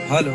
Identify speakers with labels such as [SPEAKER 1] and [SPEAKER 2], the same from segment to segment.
[SPEAKER 1] Hello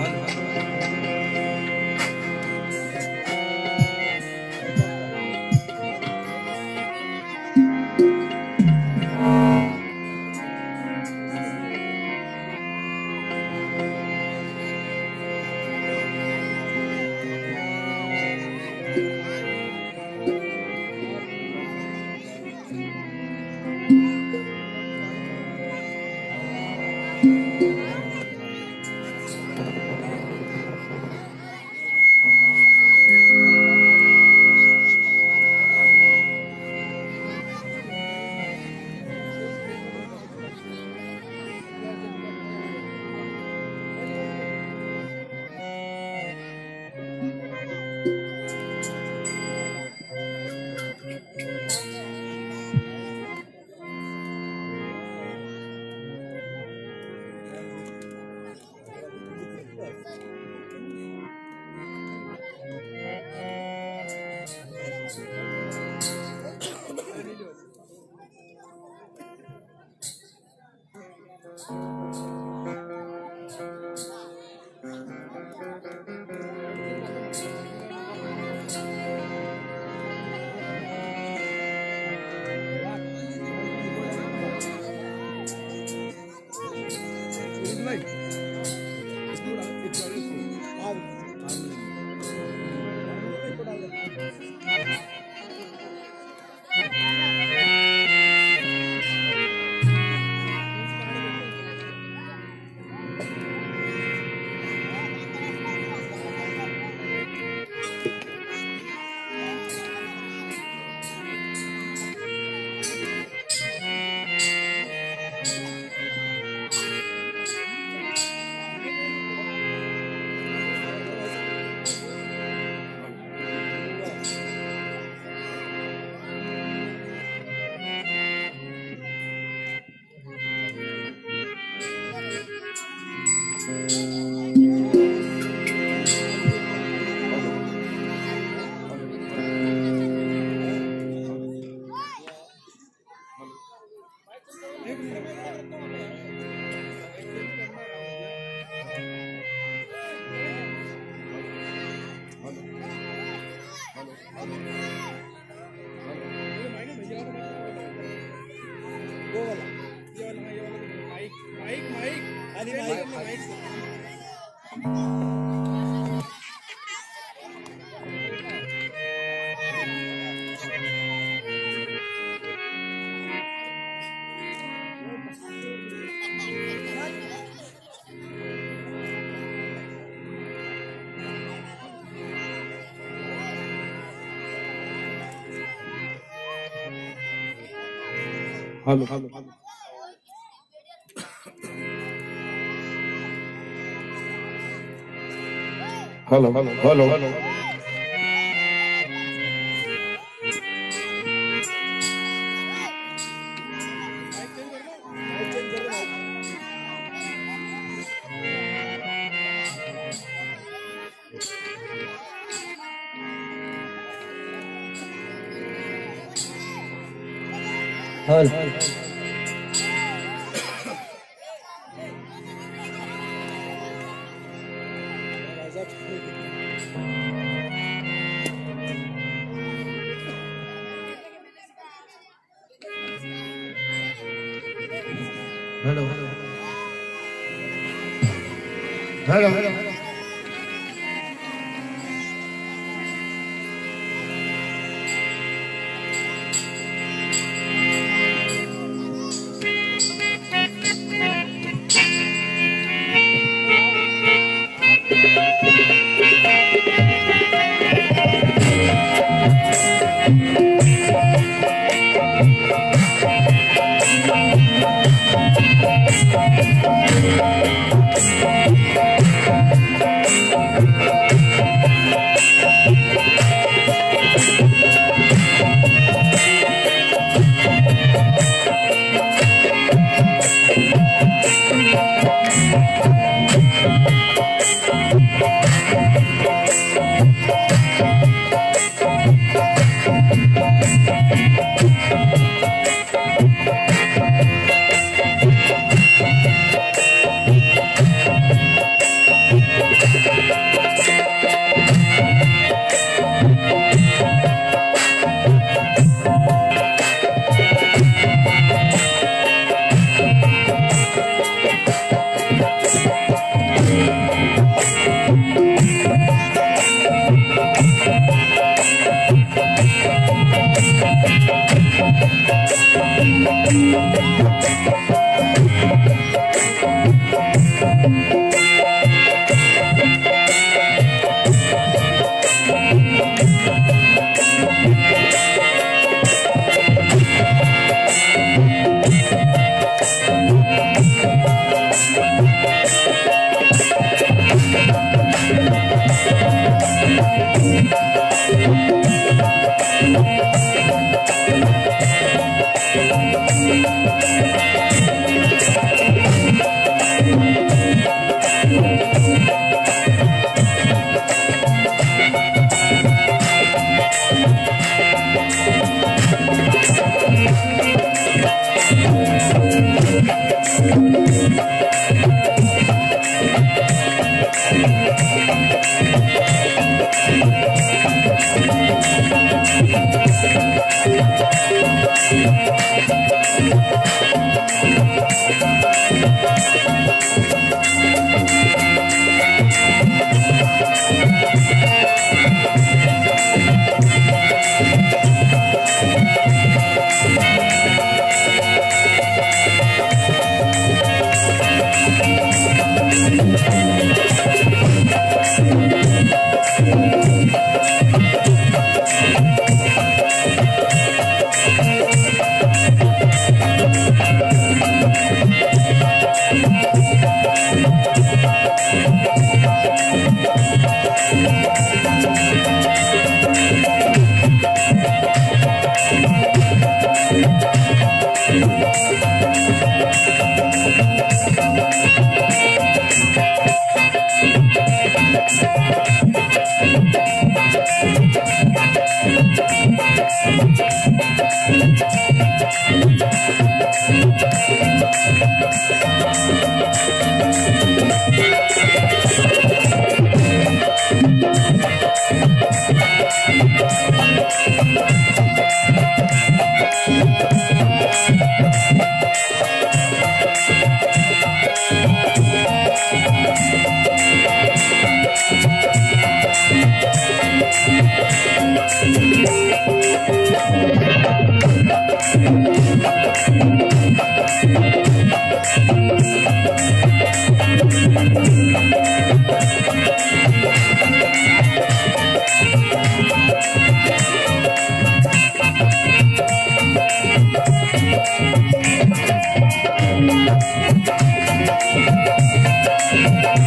[SPEAKER 1] hello hello hello hello hello hello hello hello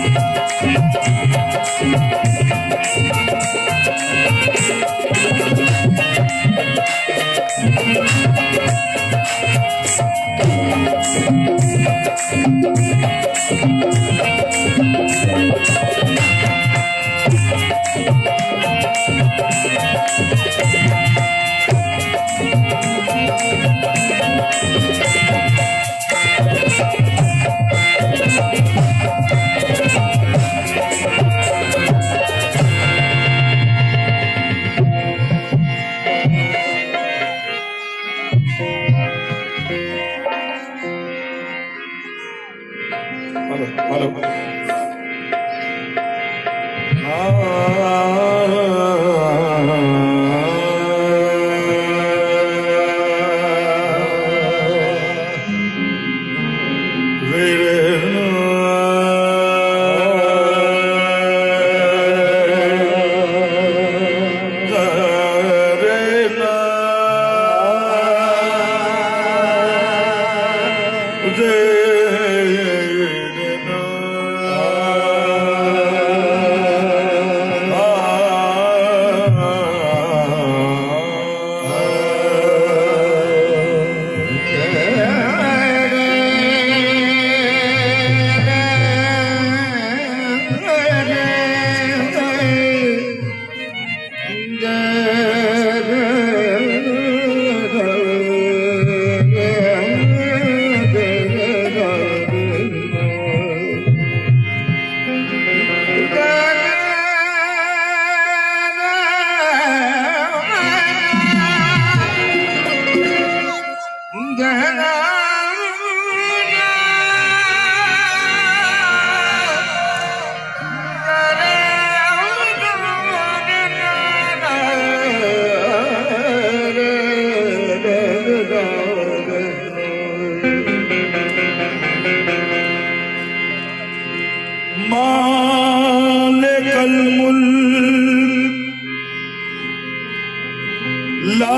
[SPEAKER 2] ला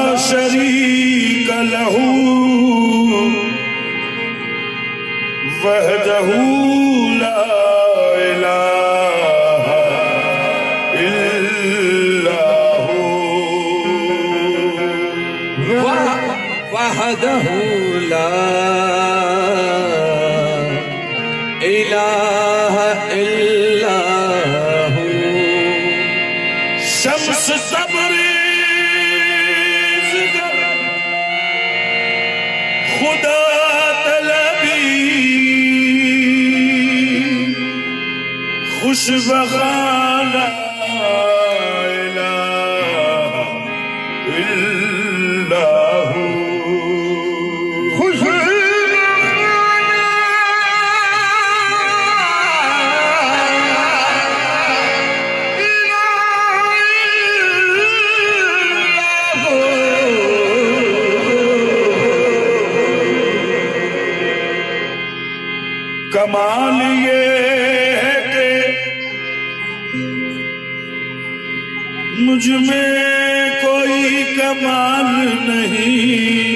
[SPEAKER 2] शरीक लहू वहदहू ला इलाहा इल्लहू
[SPEAKER 3] वहदहू ला इलाहा इल्लहू
[SPEAKER 2] शम्स तबरीज़ खुदा तलबी खुश बखाना इलाहा इल्लहू कमाल ये है कि मुझ में कोई कमाल नहीं,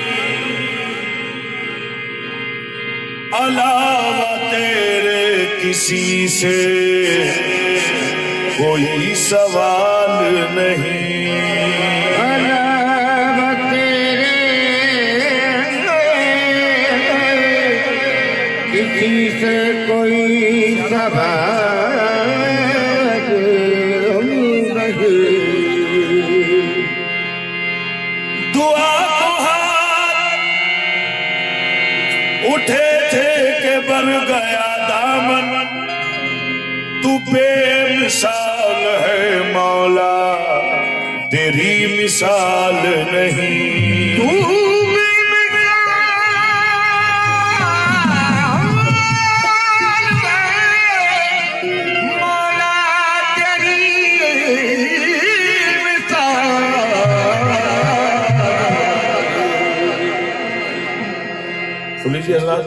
[SPEAKER 2] अलावा तेरे किसी से कोई सवाल नहीं,
[SPEAKER 1] अलावा तेरे किसी से कोई सवाल नहीं।
[SPEAKER 2] दुआ को हाथ उठे थे के बर गया दामन, तू बेमिसाल है मौला तेरी मिसाल नहीं, तू लीजिए अल्लाह।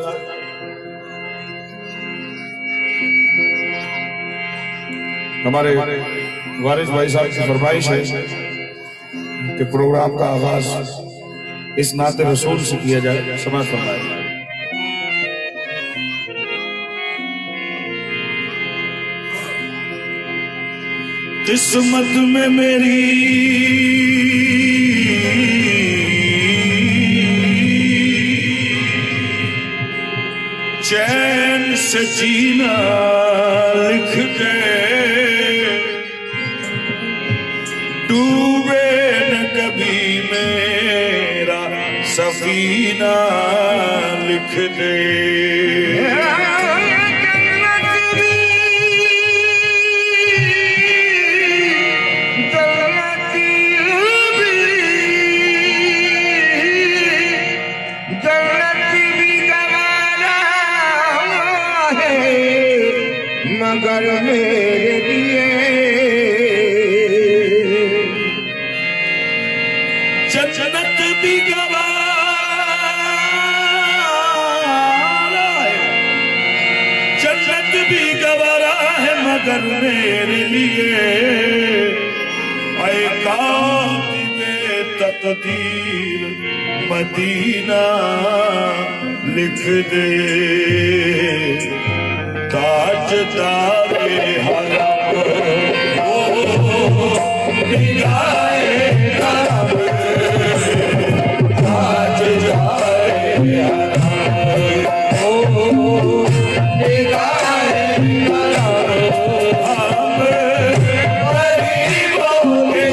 [SPEAKER 2] हमारे वारिस भाई साहब की फरमाइश है कि प्रोग्राम का आगाज इस नाते रसूल से किया जाए। समाज फरमाए किस्मत में मेरी चैन से जीना लिख के डूबे न कभी मेरा सफीना लिख दे।
[SPEAKER 1] मगर मेरे लिए
[SPEAKER 2] जन्नत भी गवारा है, जन्नत भी गवारा है मगर मेरे लिए ऐ कातिबे तकदीर मदीना लिख दे। ताजदारे हरम ओ निगाहे करम, ताजदारे हरम ओ निगाहे करम, हम गरीबों के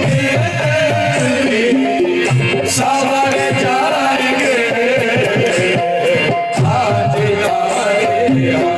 [SPEAKER 2] सवर जाएंगे। ताजदारे हरम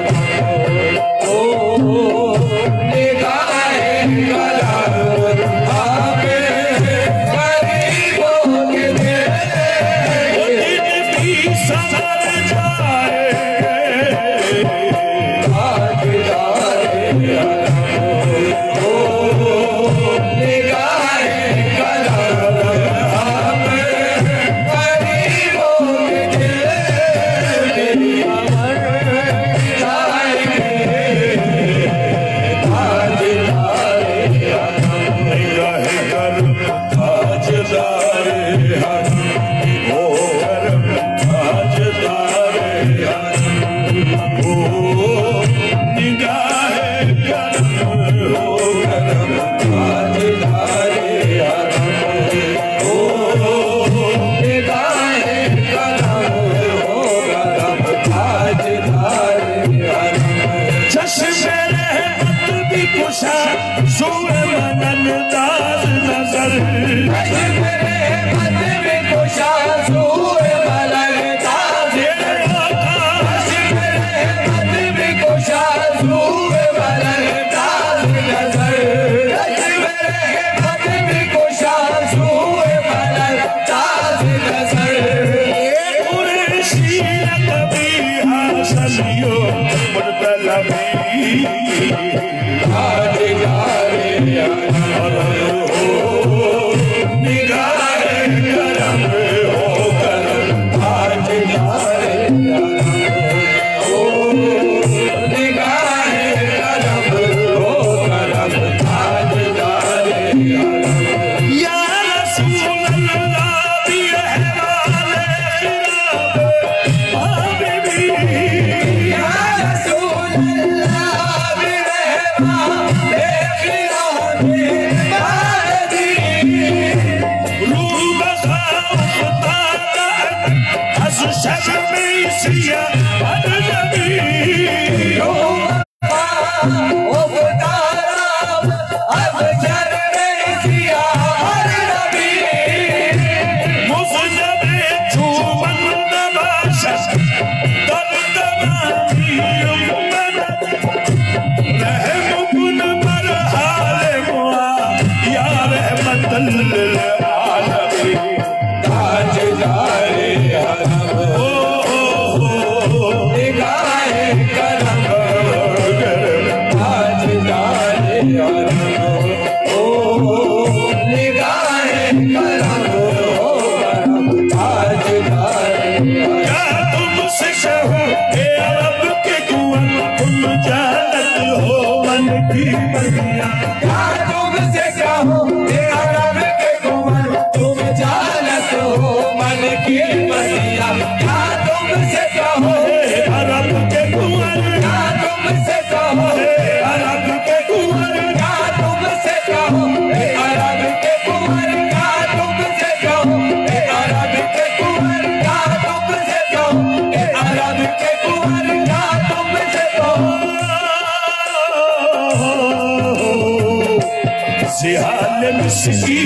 [SPEAKER 2] जिहाल मिस्की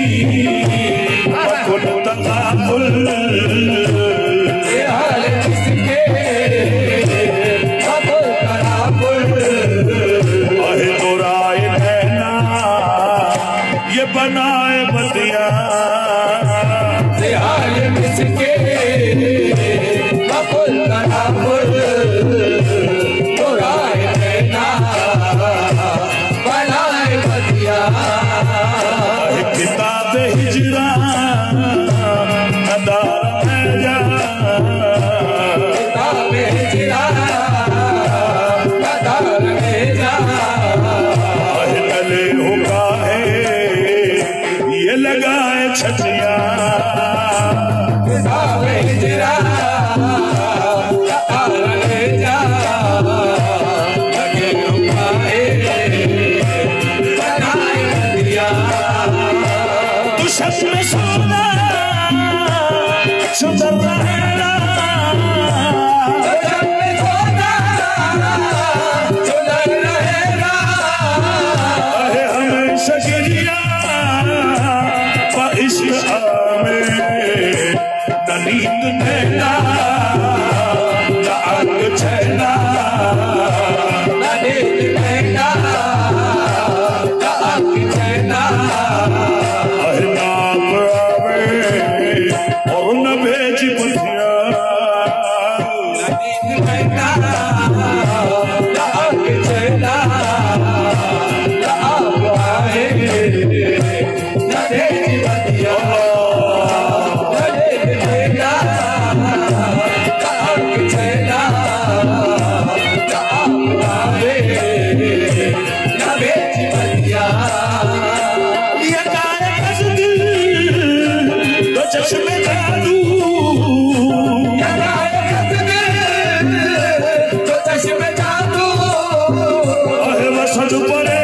[SPEAKER 2] वकुल तगाफुल जिहाल मिस्के वकुल तगाफुल अहे दोराए नैना ये बनाए बदिया जिहाल मिस्के वकुल तगाफुल दोराए नैना बनाए बदिया किताब हिजरा नदार में जा किताब हिजरा नदार में जा गले होगा है ये लगाए छटिया किताब हिजरा नदार में जा लगे होगा है बनाए बदिया शब में सोना सुंदर रहेगा शब में सोना सुंदर रहेगा अरे हमेशा गिरिया इश्क में न नींद नैना न आग छैना न नींद नैना न आग छैना और न भेजी पथिया चश्मे जादू तो चश्मे जादू वसद परे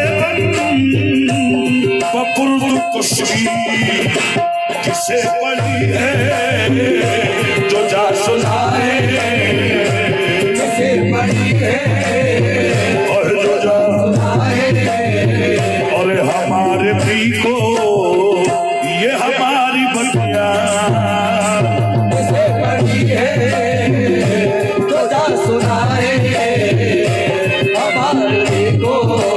[SPEAKER 2] पकुल कुश्ती किसे पड़ी है जो जा सुनाए किसे पड़ी है और जो जा सुनाए और हमारे पी को ये हमारी बतिया किसे पड़ी है तो जा सुनाए हमारे को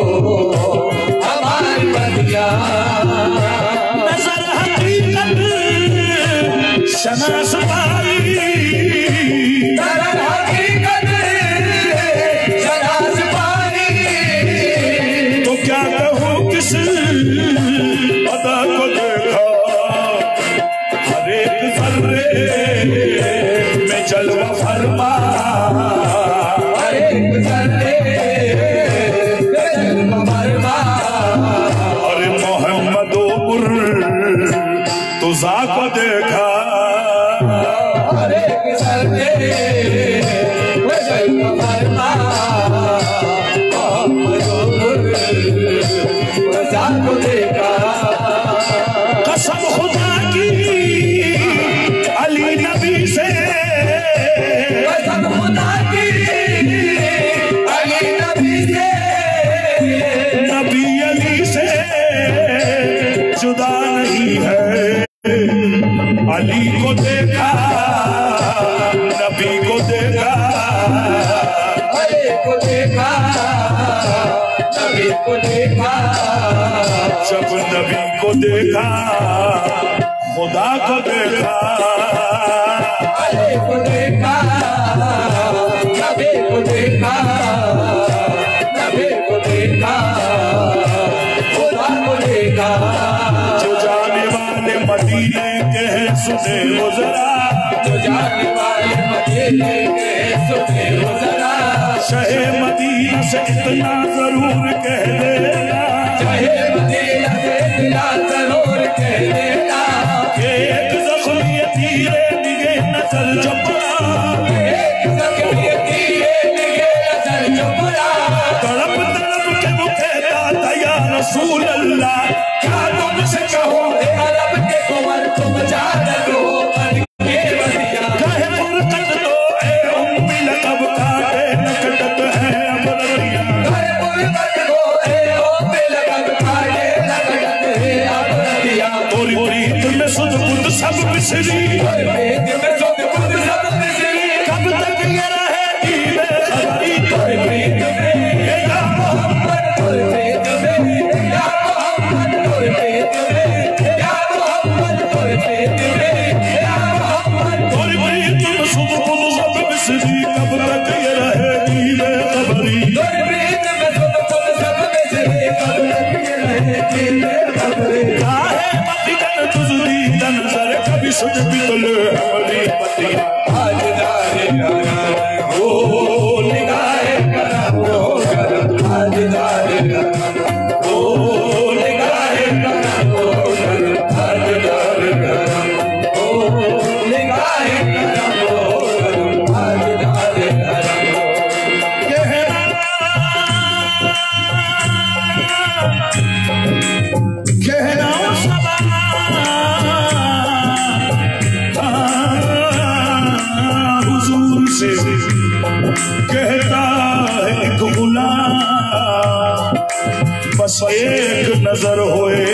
[SPEAKER 2] हमारी बतिया नजर हकीकत शनास पाई नजर हकीकत शनास पाई तो क्या कहूँ किस अदा को देखा हर एक जर्रे में जलवा फरमा हर एक जर्रे में जलवा फरमा अरे मोहम्मदोपुर तुझा को देखा हर एक जर्रे में जलवा फरमा मोहम्मदोपुर तुझा को देखा कसम खुदा की अली नबी से कसम खुदा की अली नबी से नबी अली से जुदा नहीं है अली को देखा नबी को देखा अली को देखा नबी को देखा जब नबी को देखा खुदा को देखा अली को देखा नबी को देखा नबी को देखा खुदा को देखा जो जाने वाले मदीने के हैं सुने वो जरा जो जाने वाले मदीने के हैं सुने वो जरा शहे मदीना से इतना जरूर कह देना शहे मदीना से इतना जरूर कह देना एक जख्मी तीरे दिगे नजर चपड़ा एक जख्मी तीरे दिगे नजर चपड़ा तड़प तड़प के वो कहता था या रसूल अल्लाह क्या तुमसे कहो अरब के कुंवर तुम जान लो बन के बदिया कहे फुरकत लो ए उम्मी लकब काटे नकटत है अब ररिया कहे फुरकत लो ए उम्मी लकब काटे नकटत मिसरी कब तक ये रहेगी बेखबरी या मोहम्मद तोरे प्रीत में सुबह सब मिसरी कब तक ये रहेगी बेखबरी काहे मतिगन तुझदी नजर कभी सुन बिगल हमारी पतिया आजदारे ओ निगाहे करम ओ आजदारे ओ निगाहे करम ओ आजदारे ओ निगाहे करम ओ आजदारे कहना सबा हुजूर से कहता है एक गुलाम बस एक नजर होए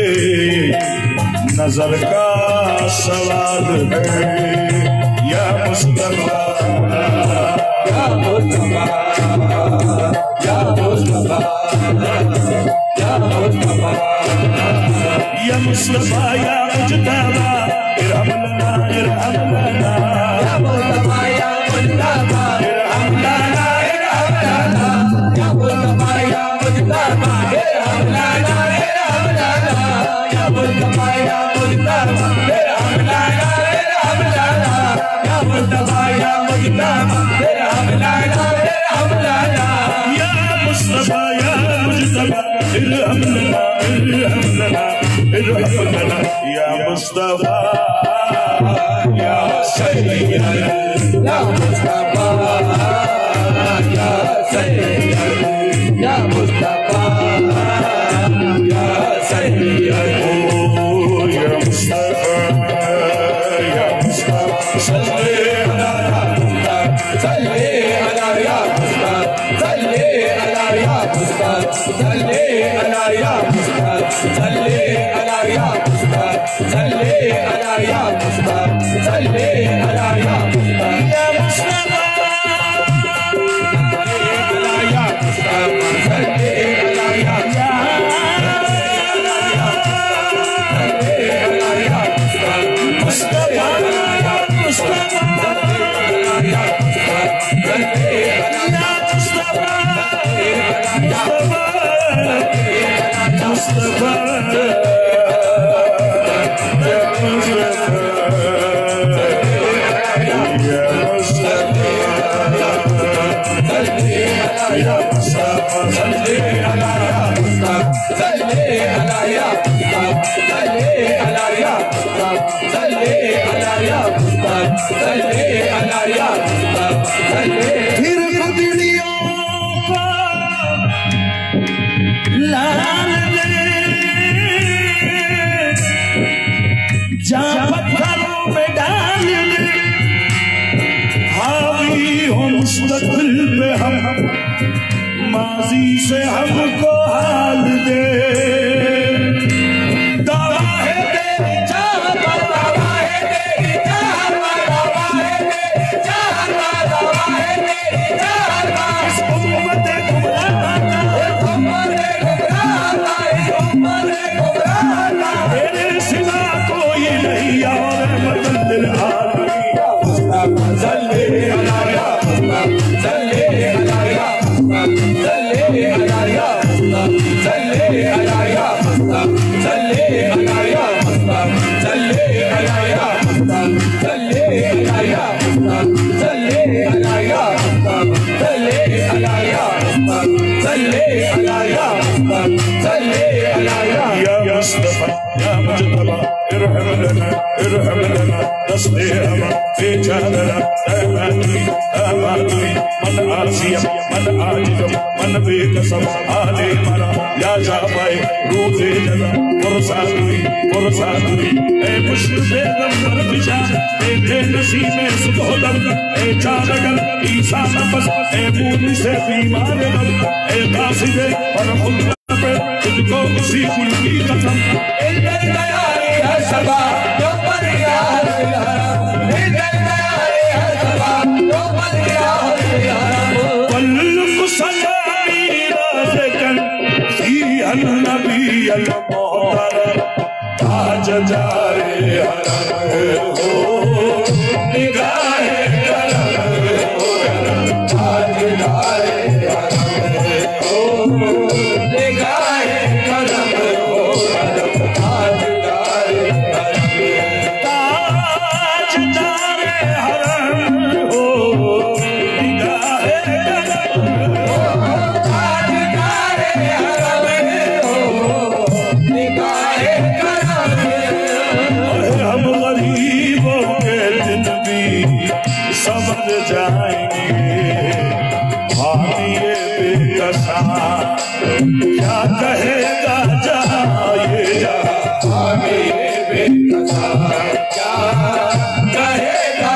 [SPEAKER 2] नजर का सवाल है या मुस्तफा या मुस्तफा या मुस्तफा या मुस्तफा या मुस्तफा या मुजतबा इरहम लना इरहम लना या मुस्तफा या मुजतबा इरहम लना इरहम लना या मुस्तफा या मुजतबा इरहम लना इरहम लना या मुस्तफा या मुजतबा इरहम लना इरहम लना या मुस्तफा या मुजतबा इरहम लना इरहम लना या मुस्तफा या मुजतबा इरहम लना इरहम लना इरहम लना या मुस्तफा या सैयद या मुस्तफा या सैयद या मुस्तफा या सैयद ओ या मुस्तफा या मुस्तफा सल्ले अला या मुस्तफा सल्ले अला या मुस्तफा सल्ले अला या मुस्तफा सल्ले अला या मुस्तफा सल्ले अला या मुस्तफा सल्ले अला या मुस्तफा या मुस्तफा अला या मुस्तफा सल्ले अला या फिर बदलियों को लाल दे जा पत्थरों में डाल दे हावी हो मुस्तकिल पे हम माजी से हमको हाल दे दावा है तेरी चाहत दावा है तेरी चाहत दावा है तेरी चाहत दावा है तेरी चाहत इस उम्मत गुमराह इस उम्मत गुमराह तेरे सिवा कोई नहीं और बदल आलमी सल्ले अला या सल्ले अला या सल्ले अला या सल्ले अला या सल्ले अला या सल्ले अला या सल्ले अला या सल्ले अला या सल्ले अला या सल्ले अला या सल्ले अला या मुस्तफा या मुजतबा इरहम लना दस्ते हमा बेचारा तमातुई मन आसिया मन आजिजम मन बेकसम आले मरा या जाबाए रूज़े जदा पुरसातुई ए मुश्किल नंबर बिशा ए बेनसीब सुबोदम ए चालगल ईसा नफस ए मूली से बीमार बन ए कासिदे पर खुद पे तुझको उसी कुल की कसम ए तैयारी है सबा जो पर यार
[SPEAKER 3] नबी अल मोहतर ताजदारे हरम हो निगाहे करम हो ताजदारे हरम हो निगाहे करम हो ताजदारे हरम हो निगाहे करम समझ जाएंगे हानिए बेकसा क्या कहेगा जाए जा हानिए बेकसा क्या कहेगा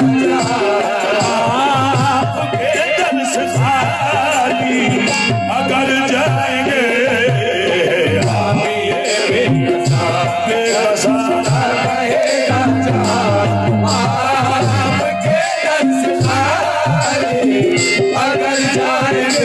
[SPEAKER 3] आपके दर से खाली अगर जाएंगे हानिए बेकसा बेकसा कहेगा अगर जाएंगे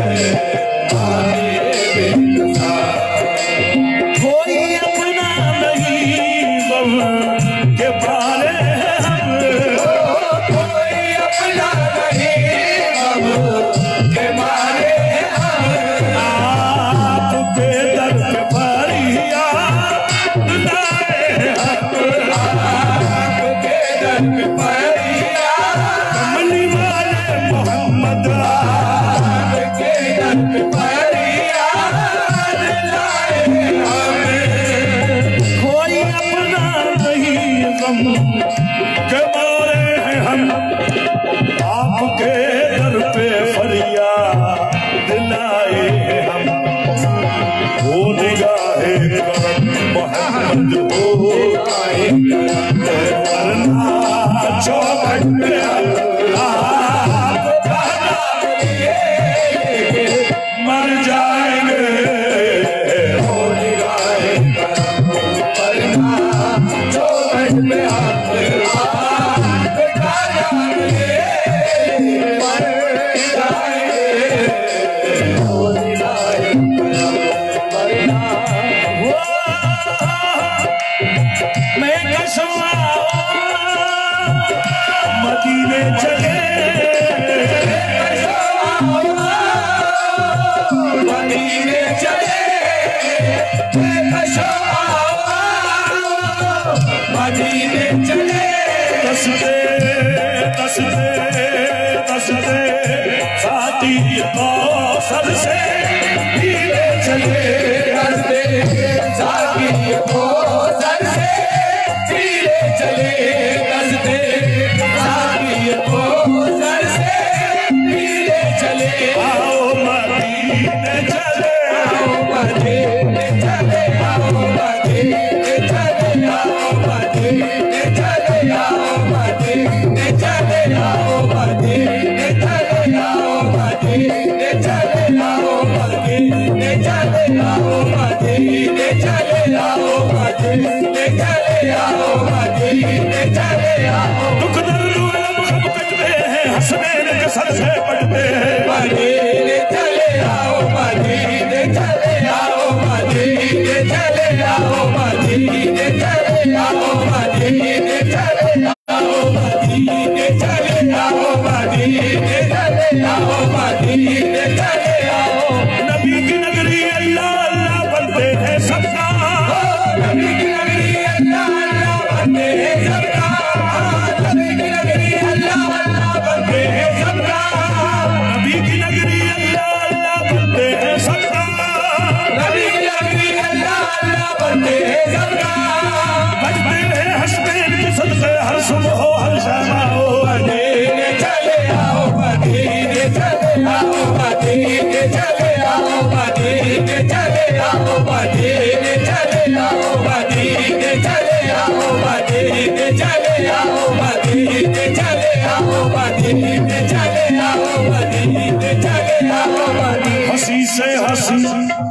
[SPEAKER 3] कोई अपना नहीं बम के पाले हम कोई अपना नहीं बम के मारे हम आपके दर पे फरियाद लाए हम आपके दर पे फरियाद कमली वाले मोहम्मद आपके दर पे फरियाद लाए हमें कोई अपना नहीं गम के मारे हैं हम आपके दर पे फरियाद लाए हम वो निगाहे करम मोहम्मद हो वरना चौखट पे मर जाएंगे हो निगाहे करम वरना चौखट पे मदीने चले मदीने चले मदीने चले दस दे साथी कौसर से धीरे चले दस दे साथी कौसर से धीरे चले दस दे साथी कौसर से धीरे चले आओ मदीने चले आओ मदीने चले आओ मदीने चले आओ मदीने चले आओ मदीने चले आओ मदीने चले आओ मदीने चले आओ मदीने चले आओ मदीने चले आओ मदीने चले आओ मदीने चले आओ दुख दर्द अलम सब कटते हैं हंसने के सर से पड़ते हैं मदीने चले आओ मदीने चले आओ मदीने चले आओ मदीने चले आओ मदीने चले आओ मदीने चले आओ मदीने चले आओ मदीने चले आओ नबी की नगरी अल्लाह अल्लाह बनते हैं सबका नबी की नगरी अल्लाह अल्लाह बनते हैं सबका नबी की नगरी अल्लाह अल्लाह बनते हैं सबका नबी की नगरी अल्लाह अल्लाह बनते हैं सबका नबी की नगरी अल्लाह अल्लाह बनते हैं सबका बजते हैं हंसते हैं सदके हर सुबह हर शाम हो मदीने चले आओ मदीने चले आओ मदीने चले आओ मदीने चले आओ मदीने चले आओ मदीने चले आओ मदीने चले आओ मदीने चले आओ मदीने चले आओ मदीने चले आओ हंसी से हंसी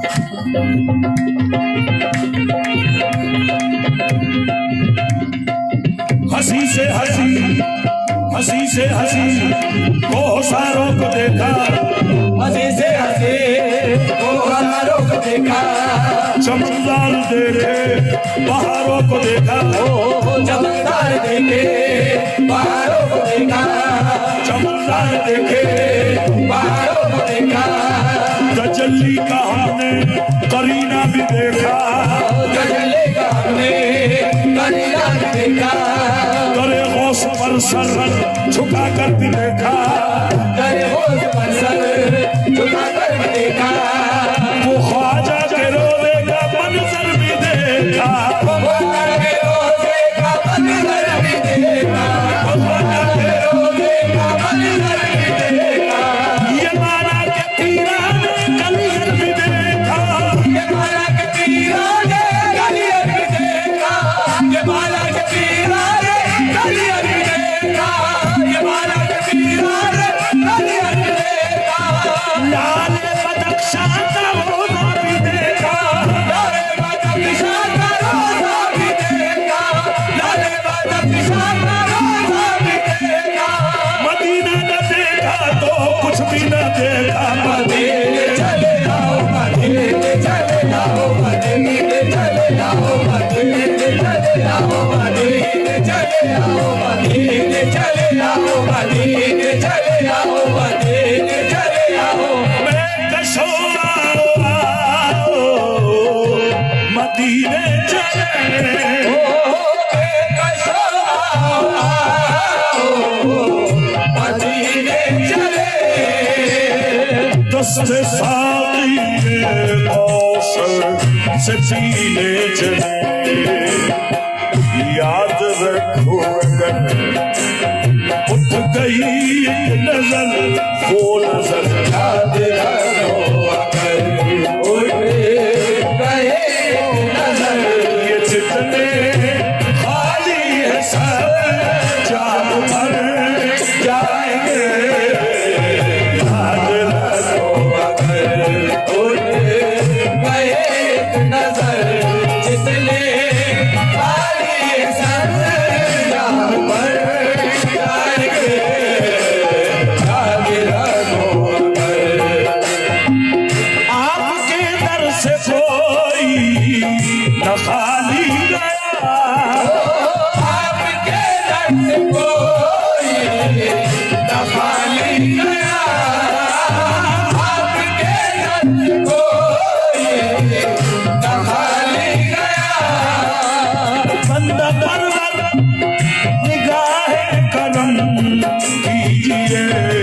[SPEAKER 3] हंसी से हंसी हंसी से हंसी को सारों को देखा हंसी से हंसी
[SPEAKER 2] वो हजारों को देखा,
[SPEAKER 3] चमकदार देखे पहाड़ों को देखा,
[SPEAKER 2] चमकदार देखे पहाड़ों को देखा,
[SPEAKER 3] चमकदार देखे
[SPEAKER 2] पहाड़ों को देखा,
[SPEAKER 3] तजल्ली का हमने करीना भी देखा,
[SPEAKER 2] तजल्ली का हमने करीना भी देखा,
[SPEAKER 3] करे गौस पर सर झुका कर भी देखा,
[SPEAKER 2] करे गौस पर सर झुका कर भी देखा,
[SPEAKER 3] वो ख्वाजा के रोज़े का मंजर भी देखा,
[SPEAKER 2] वो ख्वाजा के रोज़े का मंजर भी देखा, वो ख्वाजा के रोज़े का मंजर भी देखा,
[SPEAKER 3] ये माना के पीरा ने कलियर भी देखा,
[SPEAKER 2] ये माला के पीरा ने कलियर भी देखा, ये माला के पीरा ने कलियर भी देखा, ये माला के पीरा ने कलियर भी देखा,
[SPEAKER 3] लाले बदख्शा का रोज़ा भी देखा,
[SPEAKER 2] लाले बदख्शा का रोज़ा भी देखा, लाले बदख्शा का रोज़ा भी देखा,
[SPEAKER 3] मदीना न देखा तो कुछ भी न देखा,
[SPEAKER 2] मदीने चले आओ, मदीने चले आओ, मदीने चले आओ, मदीने चले आओ, मदीने चले आओ, मदीने चले आओ, मदीने चले आओ, मदीने चले आओ,
[SPEAKER 3] मैं कशो आओ, मदीने चले,
[SPEAKER 2] बेकसो आओ, मदीने चले,
[SPEAKER 3] दस्त साकी कौसर से पीने चले, याद रखो अगर उठ गई एक नजर, वो नजर
[SPEAKER 2] याद रखो अगर उठे गए नजर,
[SPEAKER 3] ये जितने खाली है सब जान भर जाएंगे, याद रखो
[SPEAKER 2] अगर उठे गए नजर, जितने खाली सर यहाँ पर जाएंगे, याद रखो अगर
[SPEAKER 3] आपके दर से कोई न खाली गया,
[SPEAKER 2] आपके दर से कोई न खाली गया, आपके दर से कोई न खाली गया,
[SPEAKER 3] बंदा परवर निगाहे करम कीजिए,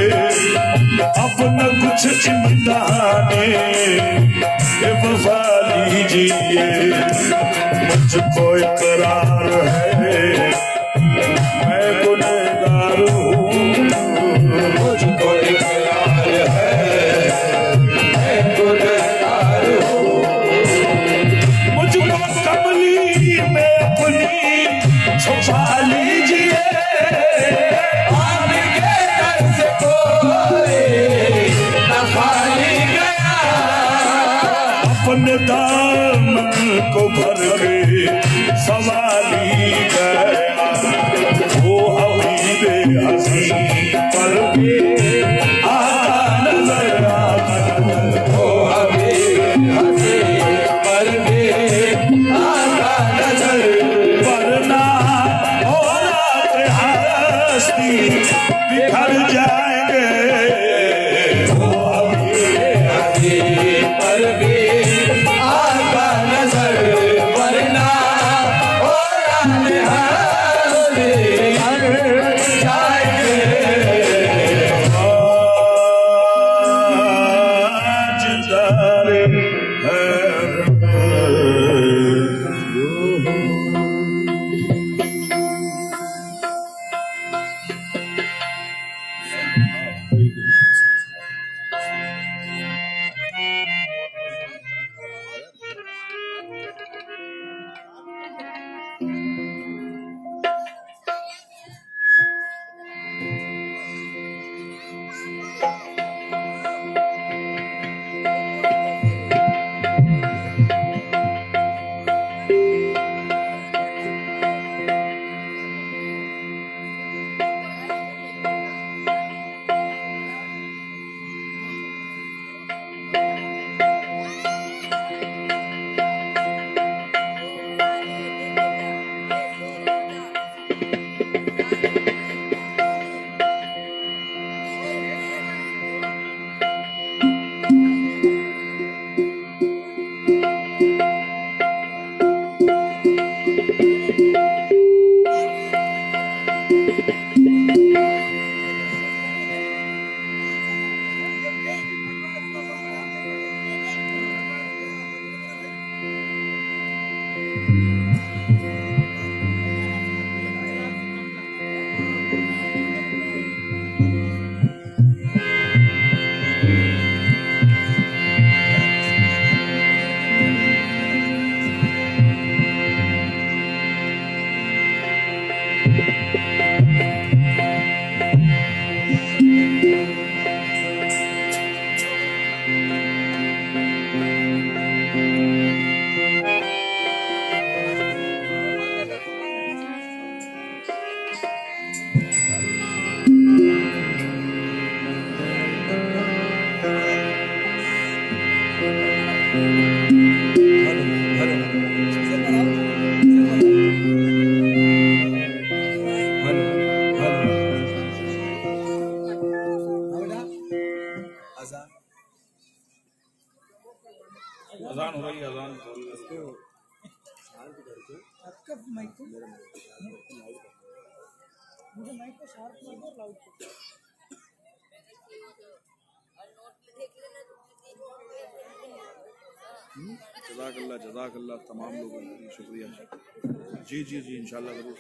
[SPEAKER 3] अपना कुछ इम्तिहाने वफा लीजिए, मुझको इकरार है मैं गुनहगार हूँ,
[SPEAKER 2] मुझको इकरार है मैं गुनहगार हूँ,
[SPEAKER 3] मुझको कमली में अपनी छुपा लीजिए,
[SPEAKER 2] आपके दर से कोई न खाली गया,
[SPEAKER 3] अपने दामन को भर के सवाली गया, वो हबीबे हसी पर भी आता नजर आता,
[SPEAKER 2] वो हबीब हंसी पर भी आता नजर,
[SPEAKER 3] वरना औलाद हस्ती बिखर जाएंगे, वो हबीबे
[SPEAKER 2] हंसी पर भी आता नजर, वरना औलाद हंसी पर जाएंगे,
[SPEAKER 3] जिंदारे हैं। अजान हो रही है, अजान
[SPEAKER 4] मुझे माइक को शार्प कर दो, लाउड कर।
[SPEAKER 3] जज़ाकल्लाह तमाम लोगों को शुक्रिया। जी जी जी इंशाल्लाह ज़रूर।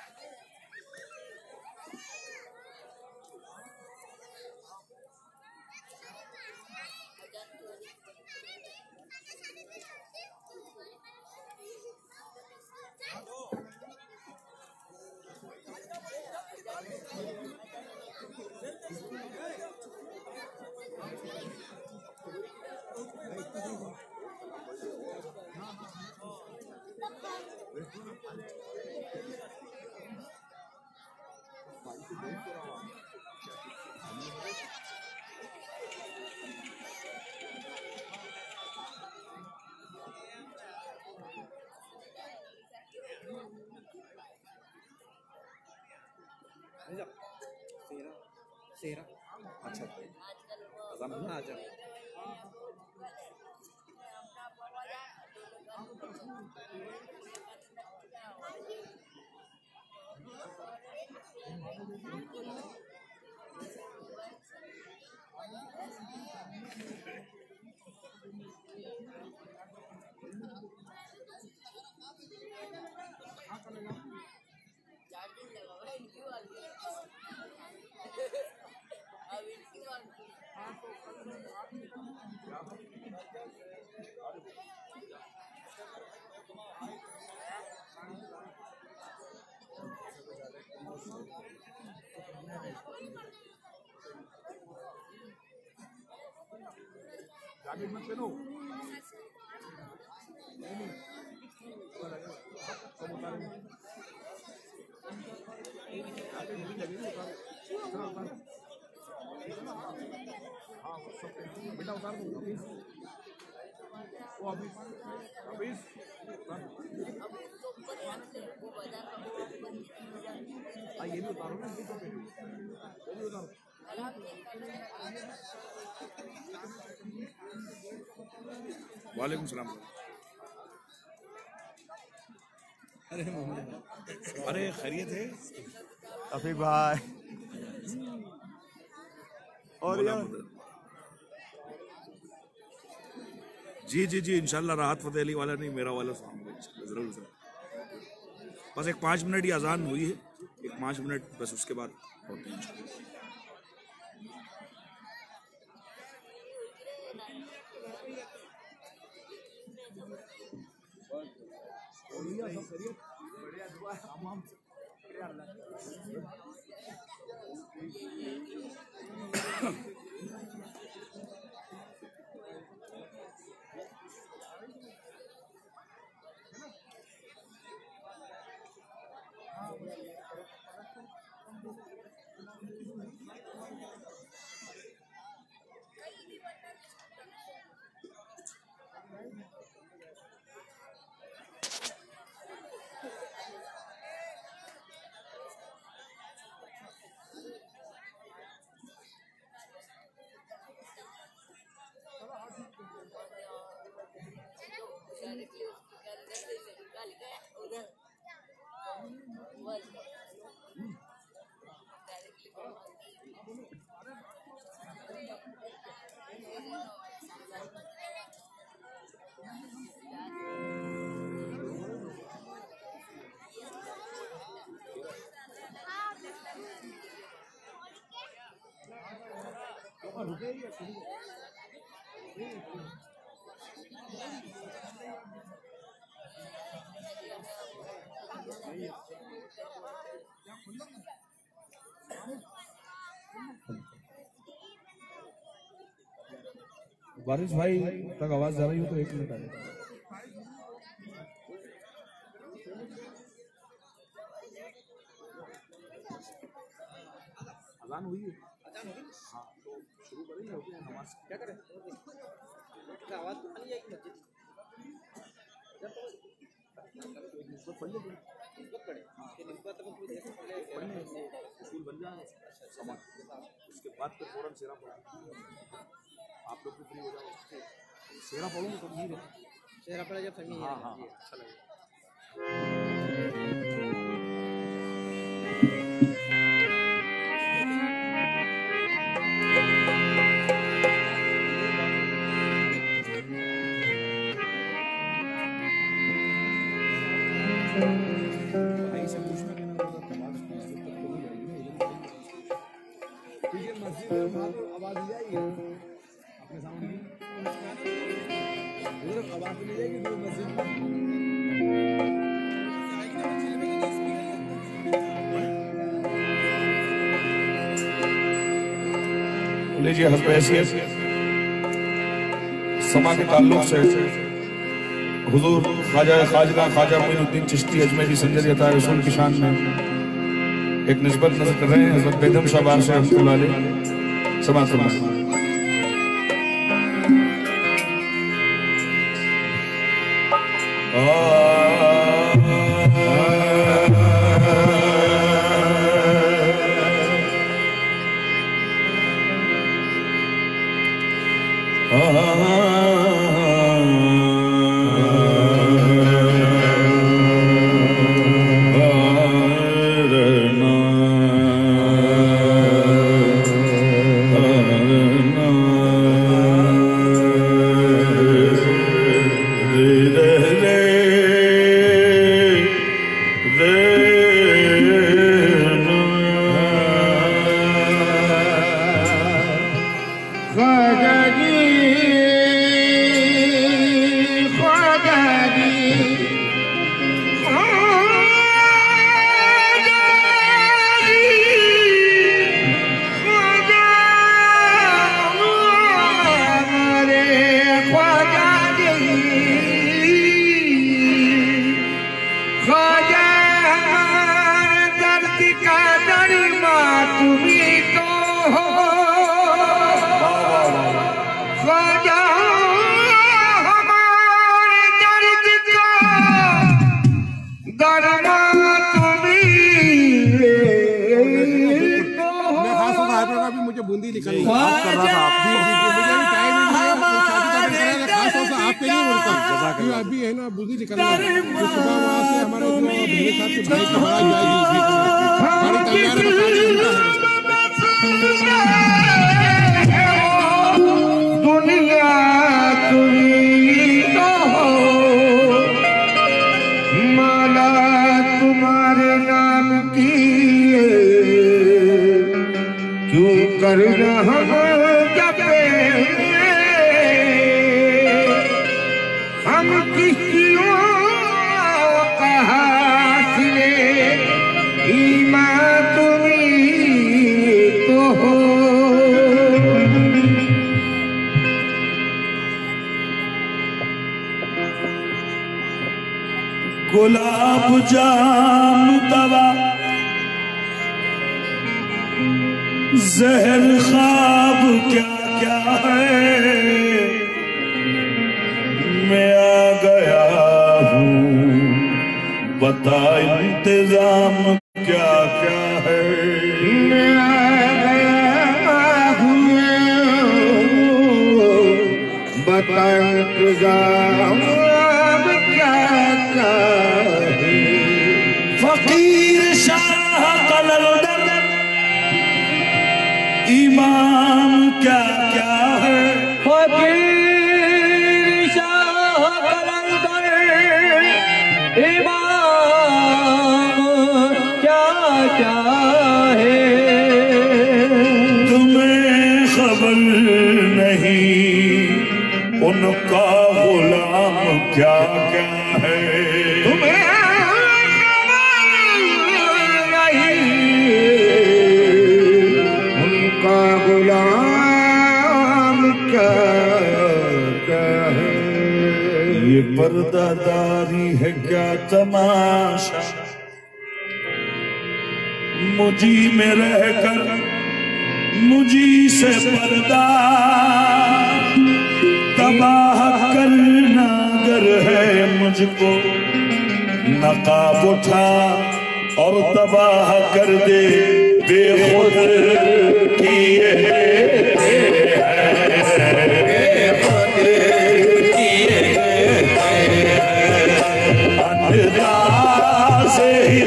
[SPEAKER 2] सेहरा अच्छा अज़ान ना आ जा।
[SPEAKER 3] जैकेट मत पहनो। बेटा उतार दो वो अभी ये भी उतारो ना, वो भी उतारो। वालेकुम सलाम। अरे खैरियत है
[SPEAKER 1] तफीक भाई। और
[SPEAKER 3] जी जी जी इंशाल्लाह राहत फतेह अली वाला नहीं, मेरा वाला जरूर सर। बस एक 5 मिनट ही अजान हुई है, एक 5 मिनट बस, उसके बाद होती है। वारिस भाई तक आवाज जा रही हो तो 1 मिनट आए। अजान हुई है? हाँ, तो शुरू करेंगे नमाज क्या करें? आवाज तो नहीं आएगी मस्जिद बन जाए उसके बाद फिर फौरन सेरा पढ़ा। आप लोग भी फ्री हो जाओ, सेरा पढ़ोगे तो नहीं है सेरा पढ़ा जब फनी। हाँ हाँ अच्छा लगेगा। भाई से पूछना कि ना मस्जिद तक तो नहीं जाएगी ना, मस्जिद में आवाज नहीं जाएगी अपने सामने आवाज नहीं जाएगी तो मस्जिद लीजिए। हस्ब हैसियत समा के ताल्लुक से हुजूर ख्वाजा मोइनुद्दीन चिश्ती अजमेरी संजर अता रसूल की शान में एक निस्बत नज़र कर रहे हैं। हज़रत बेगम शाहबार से रहमतुल्लाह अलैह समाअत फरमाएं।
[SPEAKER 5] बूंदी निकल बात कर रहा था आप जी जी मुझे भी टाइम नहीं मिला खास तौर से आपके लिए बोलता हूं अभी है ना बूंदी निकलना है जो सुबह वहां से हमारे जो भिड़े साहब के भाई की बड़ा जाएगी बड़ी तैयार है दुनिया तुम्ही तो हो माला तुम्हारे नाम की क्यों करना हम जपे हम किसियों कहा सिले ईमान तुम्ही तो हो।
[SPEAKER 3] गुलाब जाम दवा जहर ख्वाब क्या क्या है मैं आ गया हूँ बता इंतजाम क्या क्या है
[SPEAKER 5] मैं आ गया हूँ बता इंतजाम क्या
[SPEAKER 3] क्या क्या है।
[SPEAKER 2] फकीर शाह कलंदर इमाम क्या क्या है।
[SPEAKER 3] तुम्हें खबर नहीं उनका गुलाम क्या क्या है। तुम्हें
[SPEAKER 5] उनका गुलाम क्या क्या है।
[SPEAKER 3] ये पर्दादारी है क्या तमाशा, मुझी में रहकर मुझी से पर्दा तबाह करना अगर है मुझको, नकाब उठा और तबाह कर दे बेखुद किए अंदाज़ ही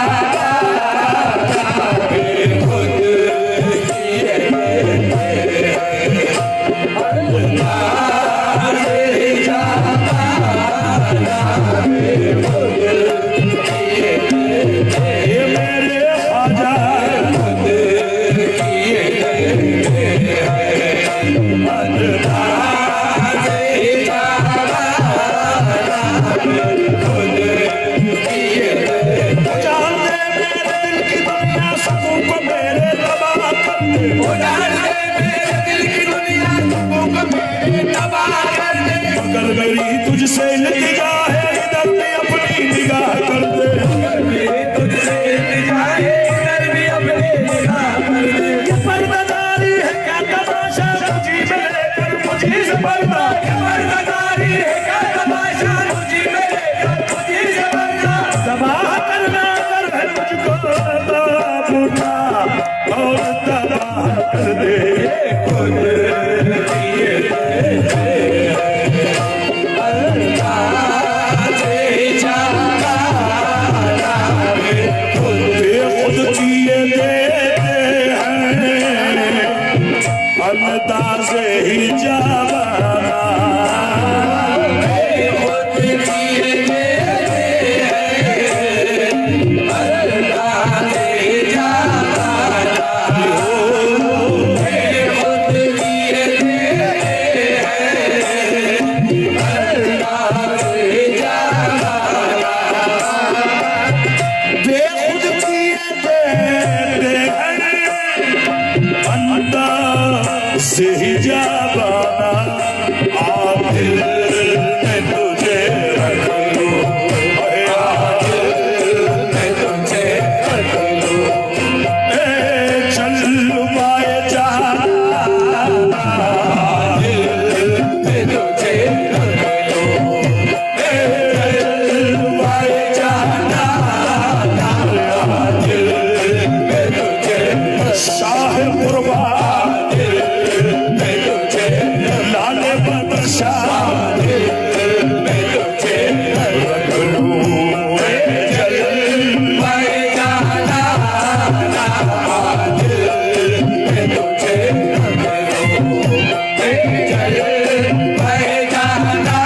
[SPEAKER 3] अगर मेरी तुझसे निगाह है इधर भी अपनी निगाह कर दे। तुझसे निगाह है इधर भी अपनी निगाह कर दे। ये पर्दादारी है क्या तमाशा, मुझी में लेकर मुझी से पर्दा। ये पर्दादारी है क्या तमाशा, मुझी में लेकर मुझी से पर्दा। तबाह करना अगर है मुझको तबाह उठा और तबाह कर दे। खुद किए देते हैं अंदाज़े ही जावाना। खुद किए देते हैं अंदाज़े ही जावाना। खुद किए देते हैं अंदाज़े ही जावाना। बेखुद किए देते हैं अंदाज़े ही जावाना। आदिल मैं तुझे रख लूं, आदिल मैं तुझे रख लूं। चल लुमाए जाना, आदिल मैं तुझे रख लूं। चल लुमाए जाना, आदिल मैं तुझे शाह कुर्बान मैं तुझे लाले बदशाह मैं तुझे रख लूं। चल मैं जाना आदिल मैं तुझे रख लूं। चल मैं जाना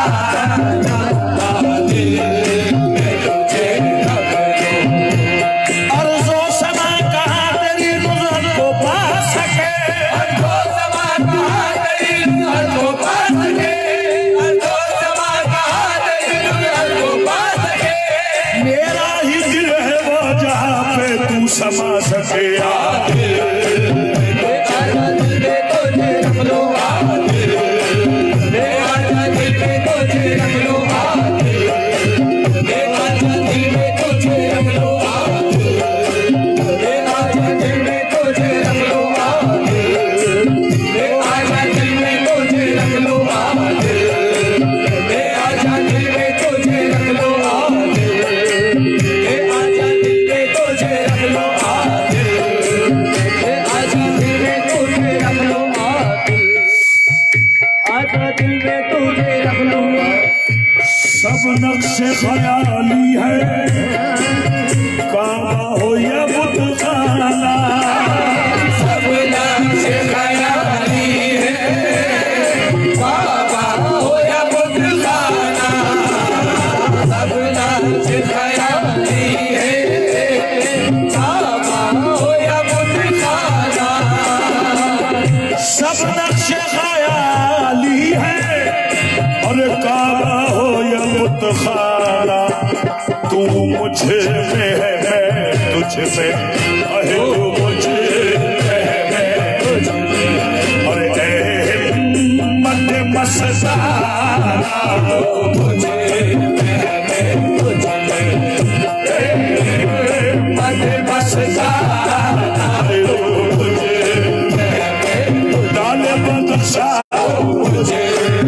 [SPEAKER 3] आदिल मैं तुझे रख लूं। अर्ज़ो समा कहाँ तेरी नुज़हत को पा सके, अर्ज़ो समा कहाँ तेरी नुज़हत को पा सके, अर्ज़ो समा कहाँ तेरी नुज़हत को पा सके। मेरा ही दिल है वो जहाँ पे तू समा सके। आदिल मेरा दिल में तुझे रख लो, आदिल मेरा दिल में तुझे रख लो, आदिल मेरा दिल में तुझे रख लो, आदिल मेरा दिल में तुझे रख लो, आदिल मेरा दिल में तुझे रख लो, आदिल मेरा दिल में तुझे रख लो, आदिल मेरा दिल में तुझे रख लो, आदिल मेरा दिल में तुझे रख लो, आदिल आजा दिल में तुझे रख लो। सब नक्शे ख्याली है काबा हो या बुत खाना, सब नक्शे ख्याली मस्ताना, तू मुझे में है मैं तुझ में, अहे तू मुझे में है मैं तुझ में। अरे मत मस्ताना, तू मुझे में है मैं तुझ में, मत मस्ताना, तू मुझे में है मैं डाले बदशा मुझे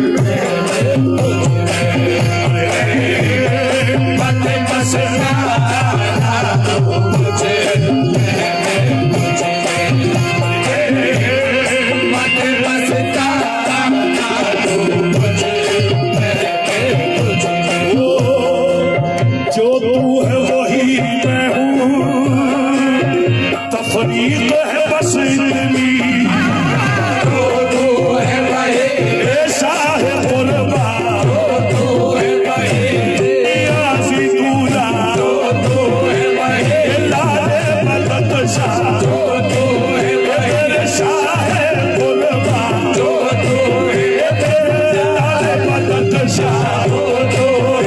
[SPEAKER 3] जो तू है वही मैं हूँ, तफरीक है बस इतनी, जो तू है वही ऐसा है गुरबा, जो तू है वही नियाज़ी दूल्हा, जो तू है वही लाले मदद शाह, जो तू है वही शाह है गुरबा, जो तू है लाले मदद शाह, जो तू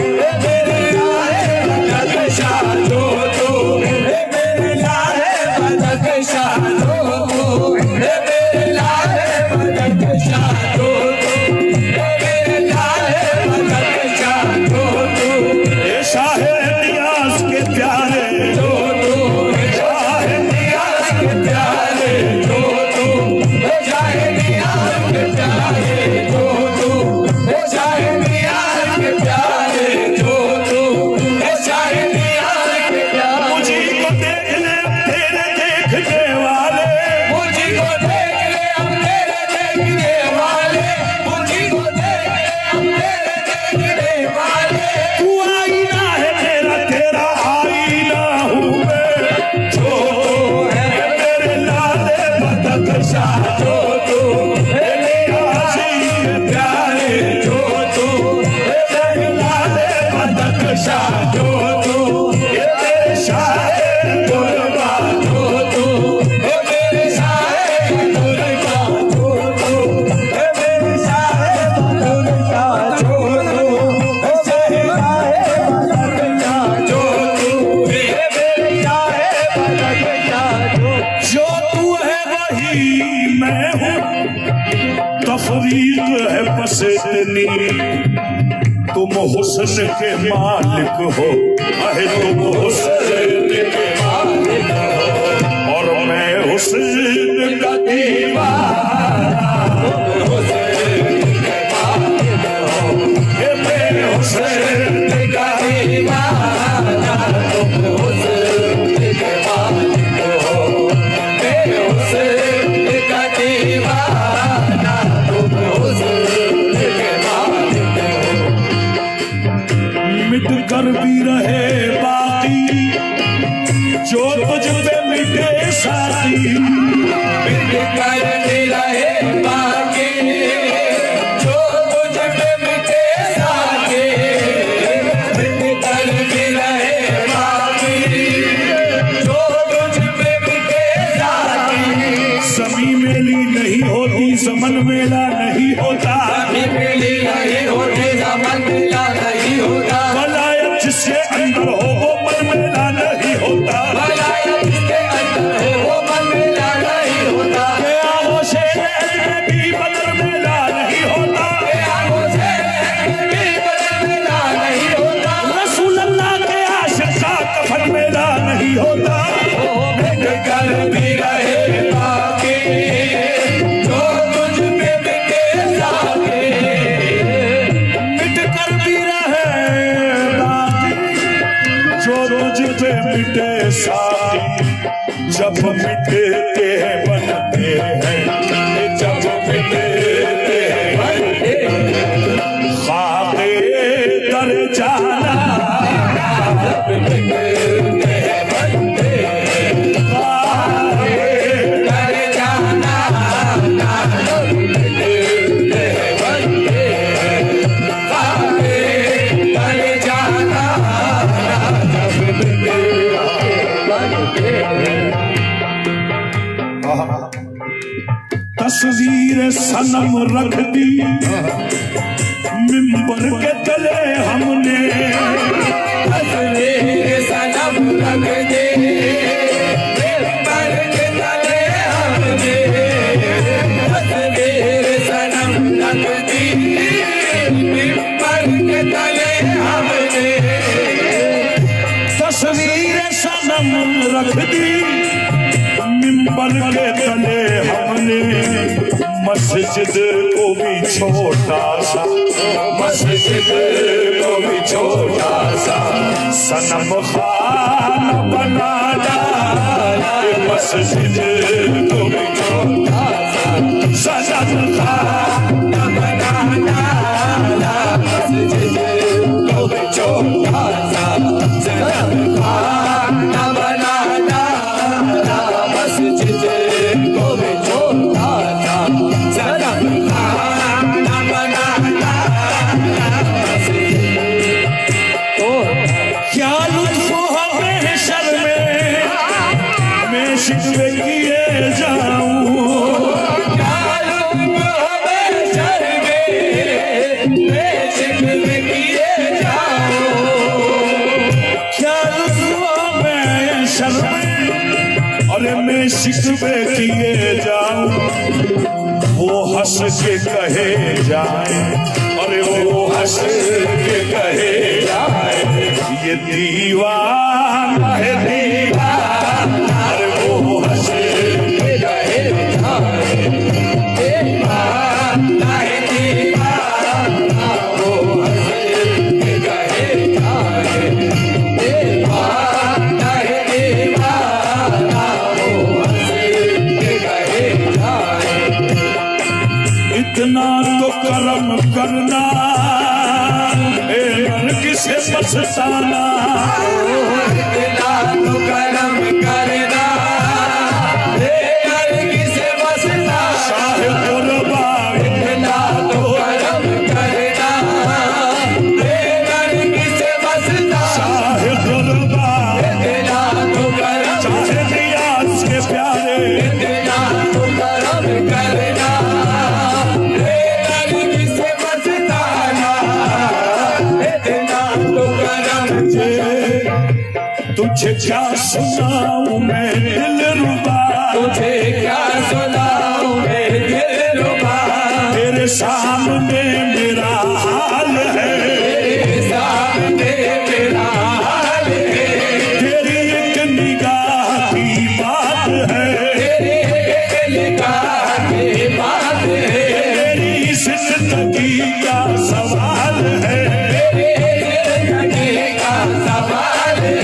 [SPEAKER 3] तुम हुस्न के मालिक हो, अहे तुम हुस्न के मालिक हो, और मैं हुस्न का दीवाना, हुस्न के मालिक हो, ये मैं हुस्न का दीवाना, तुम हुस्न के मालिक हो, मैं हुस्न का दीवाना, तुम हुस्न मिट कर भी रहे बाकी, जो तुझ पे मिटे साथी, मिट कर भी रहे बाकी, जो तुझ पे मिटे साथी, मिट कर भी रहे बाकी, जो तुझ पे मिटे साथी। समी मेली नहीं होती, समन मेला नहीं होता, समी मेली नहीं होती, समन मेला नहीं होता, जिसके अंदर हो वो मन मेला नहीं होता, जिसके अंदर हो वो मन मेला नहीं होता, आगोशे में भी बदल मेला नहीं होता, आगोशे में भी बदल मेला नहीं होता, रसूल अल्लाह के आशिक का कफन मेला नहीं होता। मिट कर भी रहे बाकी, जो तुझ पे मिटे साथी, मिट कर भी रहे जो तुझ पे मिटे साथी, जब मिटते बनते हैं, जब मिटते बनते खाके दर जाना, जब मिटते बनते खाके दर जाना, जब मिटते बनते खाके दर जाना, तस्वीर सनम रख दी मिंबर के तले हमने
[SPEAKER 2] तस्वीर सनम रख दी, मिंबर के तले हमने तस्वीर सनम रख दी, मिंबर के तले हमने
[SPEAKER 3] तस्वीर सनम रख दी, मिंबर के तले हमने मस्जिद को भी छोटा सा,
[SPEAKER 2] मस्जिद को भी छोटा सा
[SPEAKER 3] सनम खाना बना डाला, मस्जिद को भी छोटा सा सनम खाना
[SPEAKER 2] बना डाला, मस्जिद को भी छोटा सा सनम खाना बना डाला, मस्जिद को भी छोटा सा सनम खाना बना डाला,
[SPEAKER 3] क्या लुत्फ हमें शर में मैं शिकवे किए जाऊं,
[SPEAKER 2] क्या लुत्फ हमें शर में मैं शिकवे किए जाऊं,
[SPEAKER 3] क्या लुत्फ हमें शर में अरे मैं शिकवे किए जाऊं, वो हंस के कहे जाए, अरे वो हंस के कहे जाए ये दीवाना है दीवाना, अरे वो हंस के कहे जाए
[SPEAKER 2] दीवाना है दीवाना, वो हंस के कहे जाए, दीवाना है दीवाना, वो हंस के कहे जाए।
[SPEAKER 3] इतना तो करम करना ए मन किसे पछताना,
[SPEAKER 2] इतना तो करम करना ए मन किसे पछताना,
[SPEAKER 3] शाहे कुर्बा
[SPEAKER 2] इतना तो करम करना ए मन किसे पछताना,
[SPEAKER 3] शाहे कुर्बा
[SPEAKER 2] इतना तो करम
[SPEAKER 3] चाहे रियाज के प्यारे,
[SPEAKER 2] इतना तो करम करना ए मन किसे पछताना, इतना तो करम
[SPEAKER 3] तुझे क्या सुनाऊं मैं दिलरुबा,
[SPEAKER 2] तुझे क्या सुनाऊं मैं दिलरुबा,
[SPEAKER 3] तेरे सामने मेरा हाल है,
[SPEAKER 2] तेरे सामने मेरा हाल है,
[SPEAKER 3] तेरी एक निगाह की बात है,
[SPEAKER 2] तेरी एक निगाह की बात है,
[SPEAKER 3] तेरी जिंदगी का सवाल है,
[SPEAKER 2] तेरी जिंदगी का सवाल है।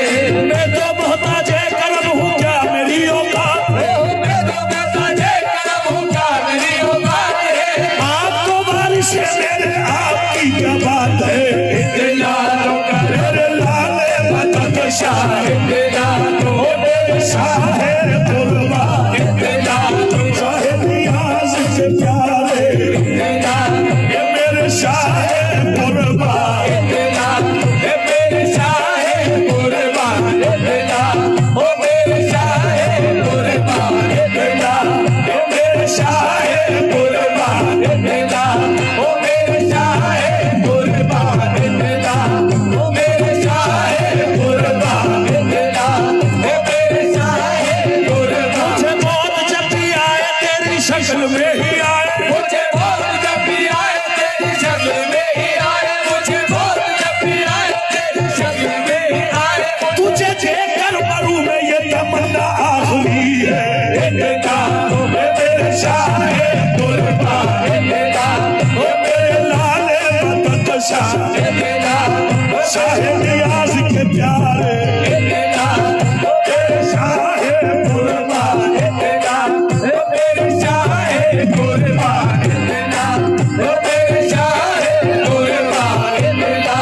[SPEAKER 3] मैं तो मोहताज करम हूँ क्या मेरी औकात है,
[SPEAKER 2] मैं तो मोहताज करम हूँ क्या मेरी औकात है,
[SPEAKER 3] आपको बारिश है मेरे आपकी क्या बात है,
[SPEAKER 2] इतना तो कर
[SPEAKER 3] मेरे लाले बदन शाह,
[SPEAKER 2] इतना तो
[SPEAKER 3] मेरे शाहे कुर्बा,
[SPEAKER 2] इतना तो
[SPEAKER 3] शाहे रियाज के प्यारे,
[SPEAKER 2] इतना
[SPEAKER 3] ये मेरे शाहे कुर्बा,
[SPEAKER 2] इतना ए मेरे शाहे कुर्बान, इतना ओ मेरे शाहे कुर्बान, इतना ए मेरे शाहे कुर्बान, इतना ओ मेरे शाहे कुर्बान, इतना ओ मेरे शाहे कुर्बान, इतना ओ मेरे शाहे कुर्बान।
[SPEAKER 3] मुझे मौत जब भी आए तेरी शक्ल में ही आए,
[SPEAKER 2] मुझे मौत जब भी आए तेरी शक्ल में ही आए, मुझे मौत जब भी आए तेरी शक्ल में ही आए,
[SPEAKER 3] तुझे देखकर मरूं मैं ये तमन्ना आखिरी है,
[SPEAKER 2] इतना
[SPEAKER 3] ओ मेरे शाहे कुर्बा,
[SPEAKER 2] इतना
[SPEAKER 3] ओ मेरे लाले बदन शाह,
[SPEAKER 2] इतना
[SPEAKER 3] शाहे रियाज के प्यारे,
[SPEAKER 2] इतना
[SPEAKER 3] तेरे शाहे कुर्बा,
[SPEAKER 2] इतना मेरे शाहे कुर्बान, इतना मेरे शाहे कुर्बान, इतना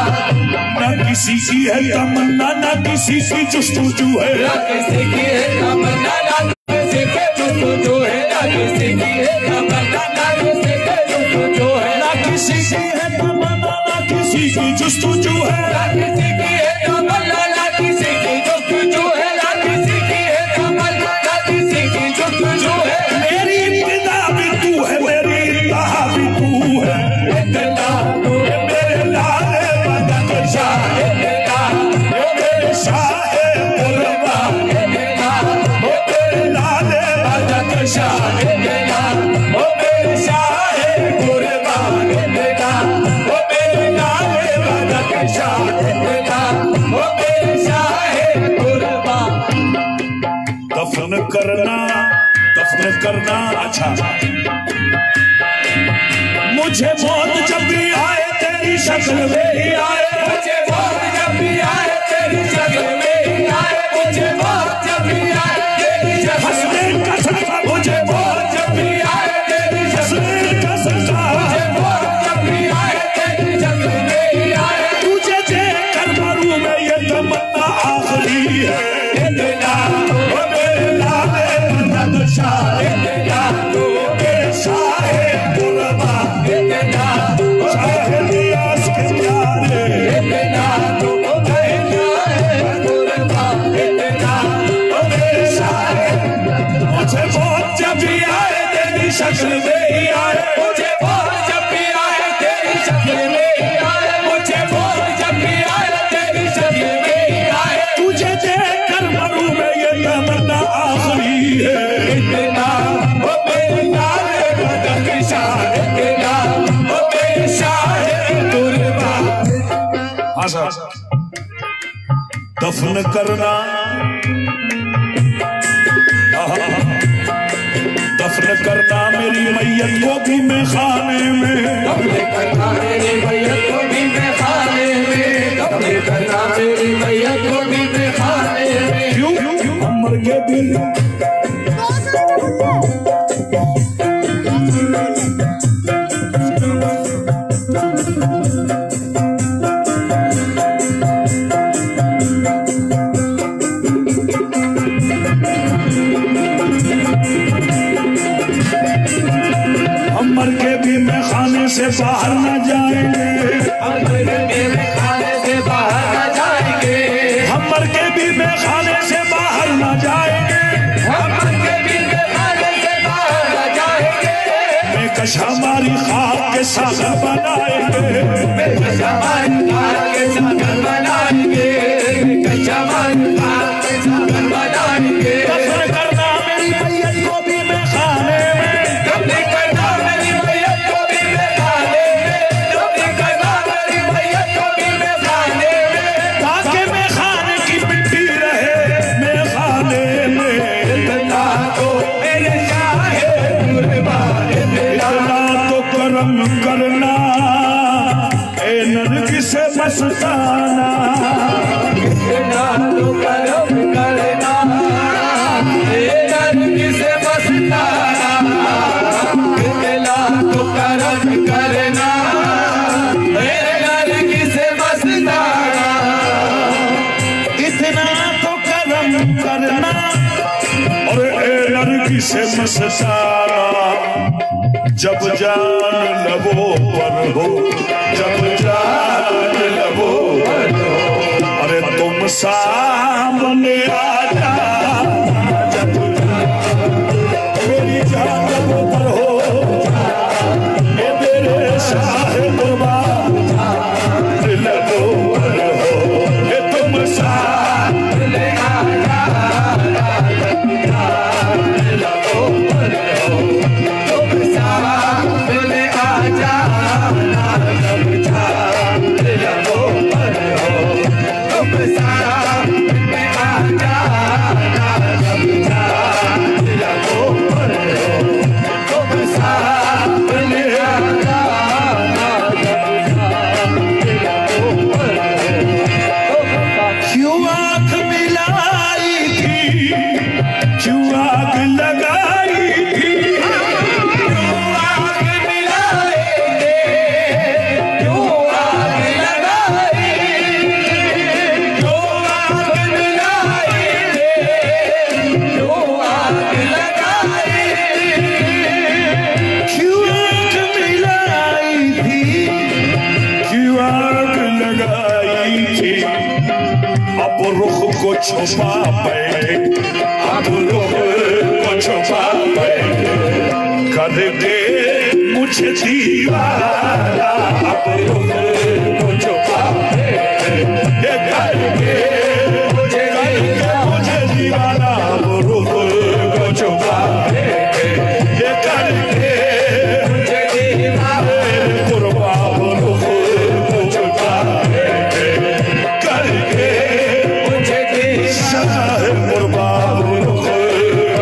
[SPEAKER 3] न किसी की है तमन्ना न किसी की जुस्तजू है,
[SPEAKER 2] ना किसी की है तमन्ना, ना किसी के जुस्तजू है, ना किसी की है तमन्ना, ना किसी के जुस्तजू है,
[SPEAKER 3] न किसी की है तमन्ना न किसी की जुस्तजू है,
[SPEAKER 2] ना किसी की है तमन्ना, ना किसी की जुस्तजू है, ना किसी की है तमन्ना, ना किसी की जुस्तजू है।
[SPEAKER 3] मेरी इब्तिदा भी तू है मेरी इंतहा भी तू है,
[SPEAKER 2] इतना तो
[SPEAKER 3] करना, दफन करना। अच्छा, मुझे मौत जब भी आए तेरी शक्ल में ही आए,
[SPEAKER 2] मुझे मौत जब भी आए तेरी शक्ल में ही आए, मुझे मौत जब भी आए तेरी शक्ल
[SPEAKER 3] हंसने का सदका,
[SPEAKER 2] मुझे मौत जब भी आए तेरी शक्ल
[SPEAKER 3] हंसने का सदका,
[SPEAKER 2] मुझे मौत जब भी आए तेरी शक्ल में ही आए।
[SPEAKER 3] तुझे देख कर मरूं मैं ये तमन्ना आखिरी है।
[SPEAKER 2] इतना
[SPEAKER 3] ओ मेरे लाले मदद शाह,
[SPEAKER 2] इतना तो
[SPEAKER 3] मेरे शाहे गुरबा,
[SPEAKER 2] इतना
[SPEAKER 3] शाहे नियाज़ के प्यारे,
[SPEAKER 2] इतना तो कहना है गुरबा, इतना
[SPEAKER 3] ओ मेरे शाहे। मुझे मौत जब भी आए तेरी शक्ल में ही आए,
[SPEAKER 2] मुझे मौत जब भी आए तेरी शक्ल में ही आए, मुझे मौत जब भी आए तेरी शक्ल में ही आए।
[SPEAKER 3] तुझे देख कर मरूं मैं ये तमन्ना आखिरी है।
[SPEAKER 2] इतना ओ मेरे लाले मदद शाह, इतना ओ मेरे शाहे गुरबा।
[SPEAKER 3] हाँ साहब, दफन करना, दफन करना मेरी मैयत को भी मैं खाने में,
[SPEAKER 2] अपने करना मेरी मैयत को भी मैं खाने में, अपने करना मेरी मैयत को भी मैं खाने में।
[SPEAKER 3] क्यों मर के भी हम मर के भी मैं खाने से बाहर न जाएंगे,
[SPEAKER 2] हम मेरे खाने से बाहर न जाएंगे,
[SPEAKER 3] हम मर के भी मैं खाने से बाहर न जाएंगे,
[SPEAKER 2] हम के भी मैं खाने से बाहर न जाएंगे।
[SPEAKER 3] मैं कशा मारी खाक के सागर बनाएंगे,
[SPEAKER 2] मैं कशामान खाक के सागर बनाएंगे, मैं कशामान खाक के सागर बनाएंगे।
[SPEAKER 3] दफन करना मेरी मैयत को भी मैं खाने में,
[SPEAKER 2] अपने करना मेरी मैयत को भी मैं खाने में, अपने करना मेरी मैयत को भी मैं खाने में।
[SPEAKER 3] ताकि मैं खाने की मिट्टी रहे मैं खाने में।
[SPEAKER 2] इतना तो मेरे शाहे गुरबा,
[SPEAKER 3] इतना तो करम करना ए नरगिस मस्ताना,
[SPEAKER 2] इतना तो करम करना ए नरगिस मस्ताना, इतना तो करम करना ए नरगिस मस्ताना।
[SPEAKER 3] इतना तो करम करना और ए नरगिस मस्ताना। जब जान लबों पर हो, जब जान लबों पर हो, अरे तुम सामने आ जा, जब मेरी जान लबों पर हो, ये मेरे शाहे गुरबा लबों पर हो, ये तुम सामने आ जा, लबों पर हो,
[SPEAKER 2] तुम सामने आ जाना, जब जान लबों पर हो, तुम सामने आ जाना, जब जान लबों पर हो, तुम सामने आ जाना, जब जान लबों पर हो।
[SPEAKER 3] क्यों आँख मिलाई थी, क्यों आग लगाई थी,
[SPEAKER 2] आग मिलाएंगे, क्यों आग लगाएंगे, क्यों आग मिलाएंगे, क्यों आग लगाएंगे।
[SPEAKER 3] क्यों आग मिलाई थी, क्यों आग लगाई थी। अब रुख को छुपा बैठे, अब रुख को छुपा बैठे, कर दे मुझे दीवाना। अब रुख को छुपा बैठे, कर दे मुझे दीवाना। अब रुख को छुपा बैठे, कर दे
[SPEAKER 2] मुझे दीवाना,
[SPEAKER 3] गुरबा। रुख को छुपा बैठे, कर दे
[SPEAKER 2] मुझे दीवाना,
[SPEAKER 3] शाह गुरबा। रुख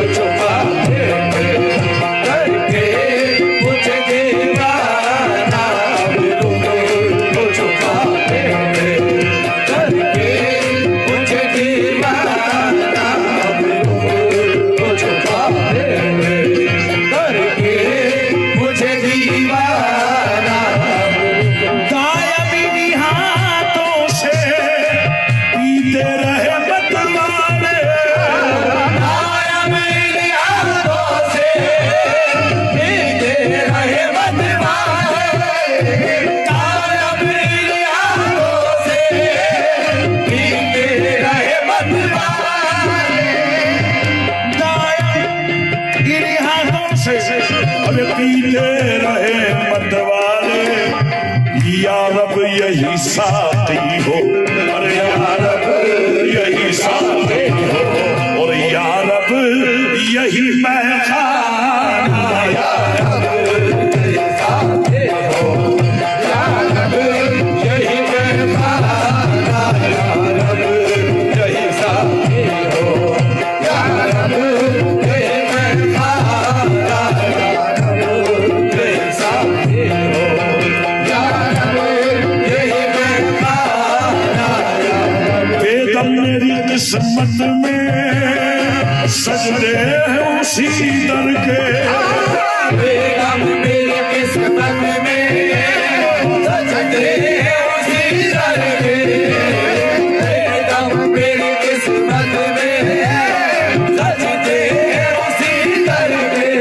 [SPEAKER 3] बेगम मेरी किस्मत में सजदे हैं उसी दर के,
[SPEAKER 2] बेगम मेरी किस्मत में सजदे हैं उसी दर के, बेगम मेरी किस्मत में सजदे हैं उसी दर के।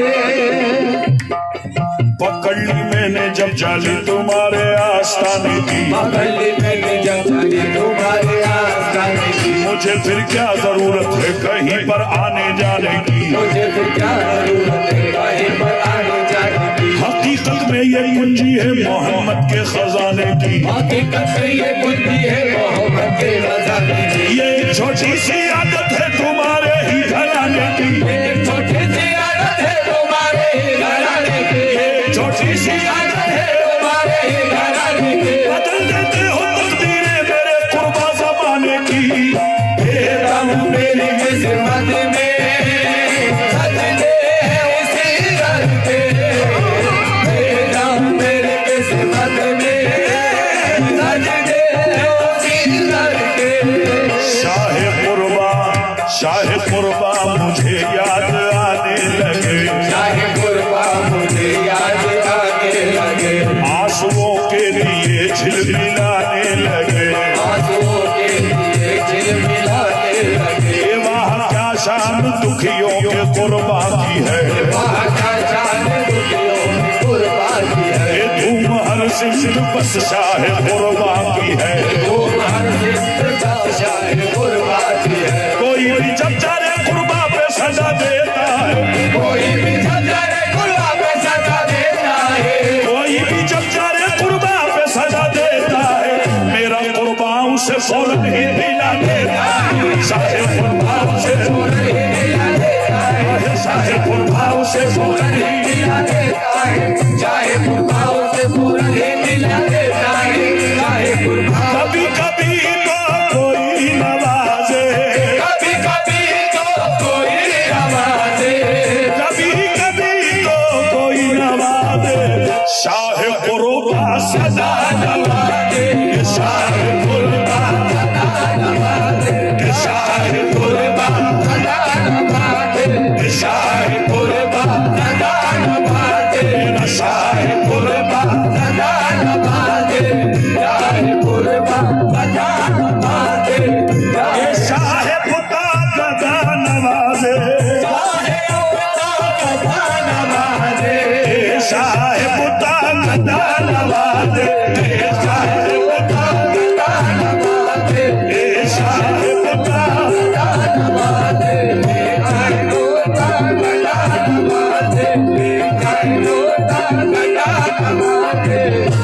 [SPEAKER 3] पकड़ ली मैंने जब जाली तुम्हारे आस्थाने की,
[SPEAKER 2] पकड़ ली मैंने जब जाली तुम्हारे आस्थाने की,
[SPEAKER 3] मुझे फिर क्या जरूरत है कहीं पर आने जाने की,
[SPEAKER 2] मुझे फिर क्या जरूरत है कहीं पर आने जाने की।
[SPEAKER 3] हकीकत में ये कुंजी है मोहम्मद के खजाने की,
[SPEAKER 2] हकीकत में ये कुंजी है मोहम्मद के खजाने की।
[SPEAKER 3] ये एक छोटी सी आदत है तुम्हारे ही घराने की,
[SPEAKER 2] एक छोटी सी आदत है तुम्हारे ही घराने की,
[SPEAKER 3] एक छोटी सी आदत है
[SPEAKER 2] तुम्हारे ही घराने की।
[SPEAKER 3] बदल देते हो तकदीरें मेरे कुर्बा ज़माने की।
[SPEAKER 2] बेगम मेरी किस्मत में सजदे हैं उसी दर पे, बेगम मेरी किस्मत में सजदे हैं उसी दर पे।
[SPEAKER 3] शाहे कुर्बा मुझे याद आने लगे,
[SPEAKER 2] शाहे कुर्बा मुझे याद आने लगे,
[SPEAKER 3] आंसुओं के लिए झिलमिलाने लगे,
[SPEAKER 2] आंसुओं के लिए झिलमिलाने लगे।
[SPEAKER 3] ये वहाँ क्या शान दुखियों के कुर्बा की है,
[SPEAKER 2] वहाँ का जान दुखियों की कुर्बा की है,
[SPEAKER 3] ये धूम हर सिंह बस शाहे कुर्बा की है।
[SPEAKER 2] धूम हर सिंह का शाहे कुर्बा की है।
[SPEAKER 3] कोई भी जब जाने कुर्बा पे सजा देता है,
[SPEAKER 2] कोई भी जब जाने कुर्बा पे सजा देता है,
[SPEAKER 3] कोई भी जब जाने कुर्बा पे सजा देता है, मेरा कुर्बा उसे फौरन ही दिला देता है। शाहे कुर्बा उसे
[SPEAKER 2] फौरन ही दिला देता है,
[SPEAKER 3] शाहे कुर्बा उसे फौरन ही
[SPEAKER 2] दिला देता है, चाहे कुर्बा उसे फौरन ही दिला देता है, चाहे कुर्बा।
[SPEAKER 3] कभी कभी तो कोई नवाजे,
[SPEAKER 2] कभी कभी तो कोई नवाजे,
[SPEAKER 3] कभी कभी तो कोई नवाजे, शाहे कुर्बा सदा नवाजे, शाहे कुर्बा
[SPEAKER 2] सदा नवाजे,
[SPEAKER 3] शाहे कुर्बा
[SPEAKER 2] नवाजे,
[SPEAKER 3] शाहे कुर्बा
[SPEAKER 2] सदा नवाजे,
[SPEAKER 3] शाहे कुर्बा
[SPEAKER 2] सदा नवाजे, चाहे कुर्बा सदा नवाजे,
[SPEAKER 3] ये शाहे पुता सदा नवाजे,
[SPEAKER 2] चाहे कुर्बा सदा नवाजे,
[SPEAKER 3] शाहे पुता सदा नवाजे, शाहे पुता
[SPEAKER 2] सदा नवाजे,
[SPEAKER 3] शाहे पुता
[SPEAKER 2] सदा नवाजे, चाहे कुर्बा सदा नवाजे, चाहे कुर्बा सदा नवाजे,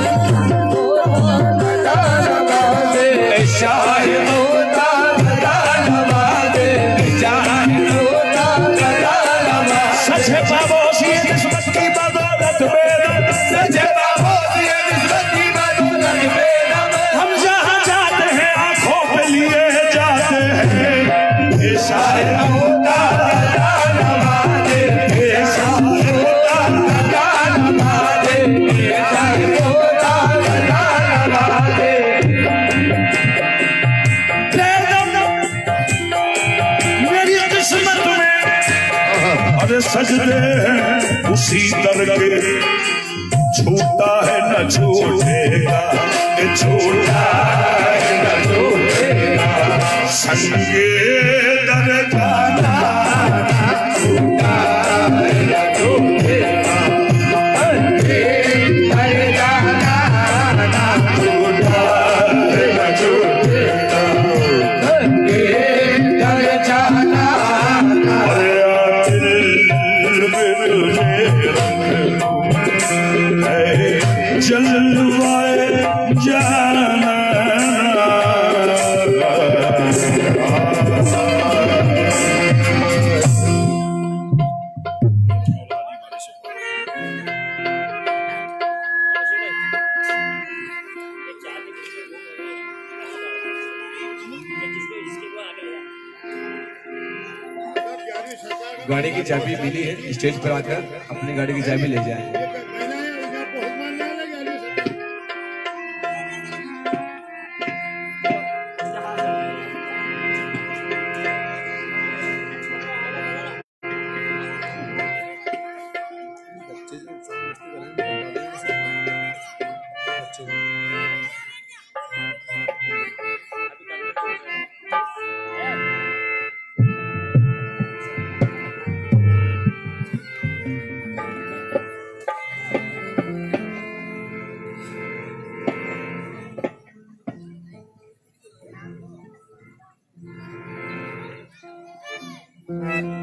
[SPEAKER 2] सदा नवाजे, शाहे कुर्बा सदा नवाजे, चाहे कुर्बा सदा नवाजे।
[SPEAKER 3] सचे बाबोशी किस्मत की बदौलत बेदम,
[SPEAKER 2] सचे बाबोशी किस्मत की बदौलत बेदम,
[SPEAKER 3] हम जहाँ जाते हैं आंखों पे लिए जाते हैं। ये शाहे
[SPEAKER 2] होता सदा नवाजे,
[SPEAKER 3] शाहे पुता
[SPEAKER 2] सदा नवाजे, चाहे होता सदा नवाजे।
[SPEAKER 3] मेरी किस्मत में अरे सजदे हैं उसी दर के, छूटा है न छूटेगा, ये छूटा है न छूटेगा, संगे दर का
[SPEAKER 2] छूटा है न छूटेगा, दर जाना ना छूटा है न छूटेगा, दर जाना ना।
[SPEAKER 3] अरे दिल में जलवाए जाना
[SPEAKER 6] गाड़ी की चाबी मिली है, स्टेज पर आकर अपनी गाड़ी की चाबी ले जाएं।
[SPEAKER 5] है।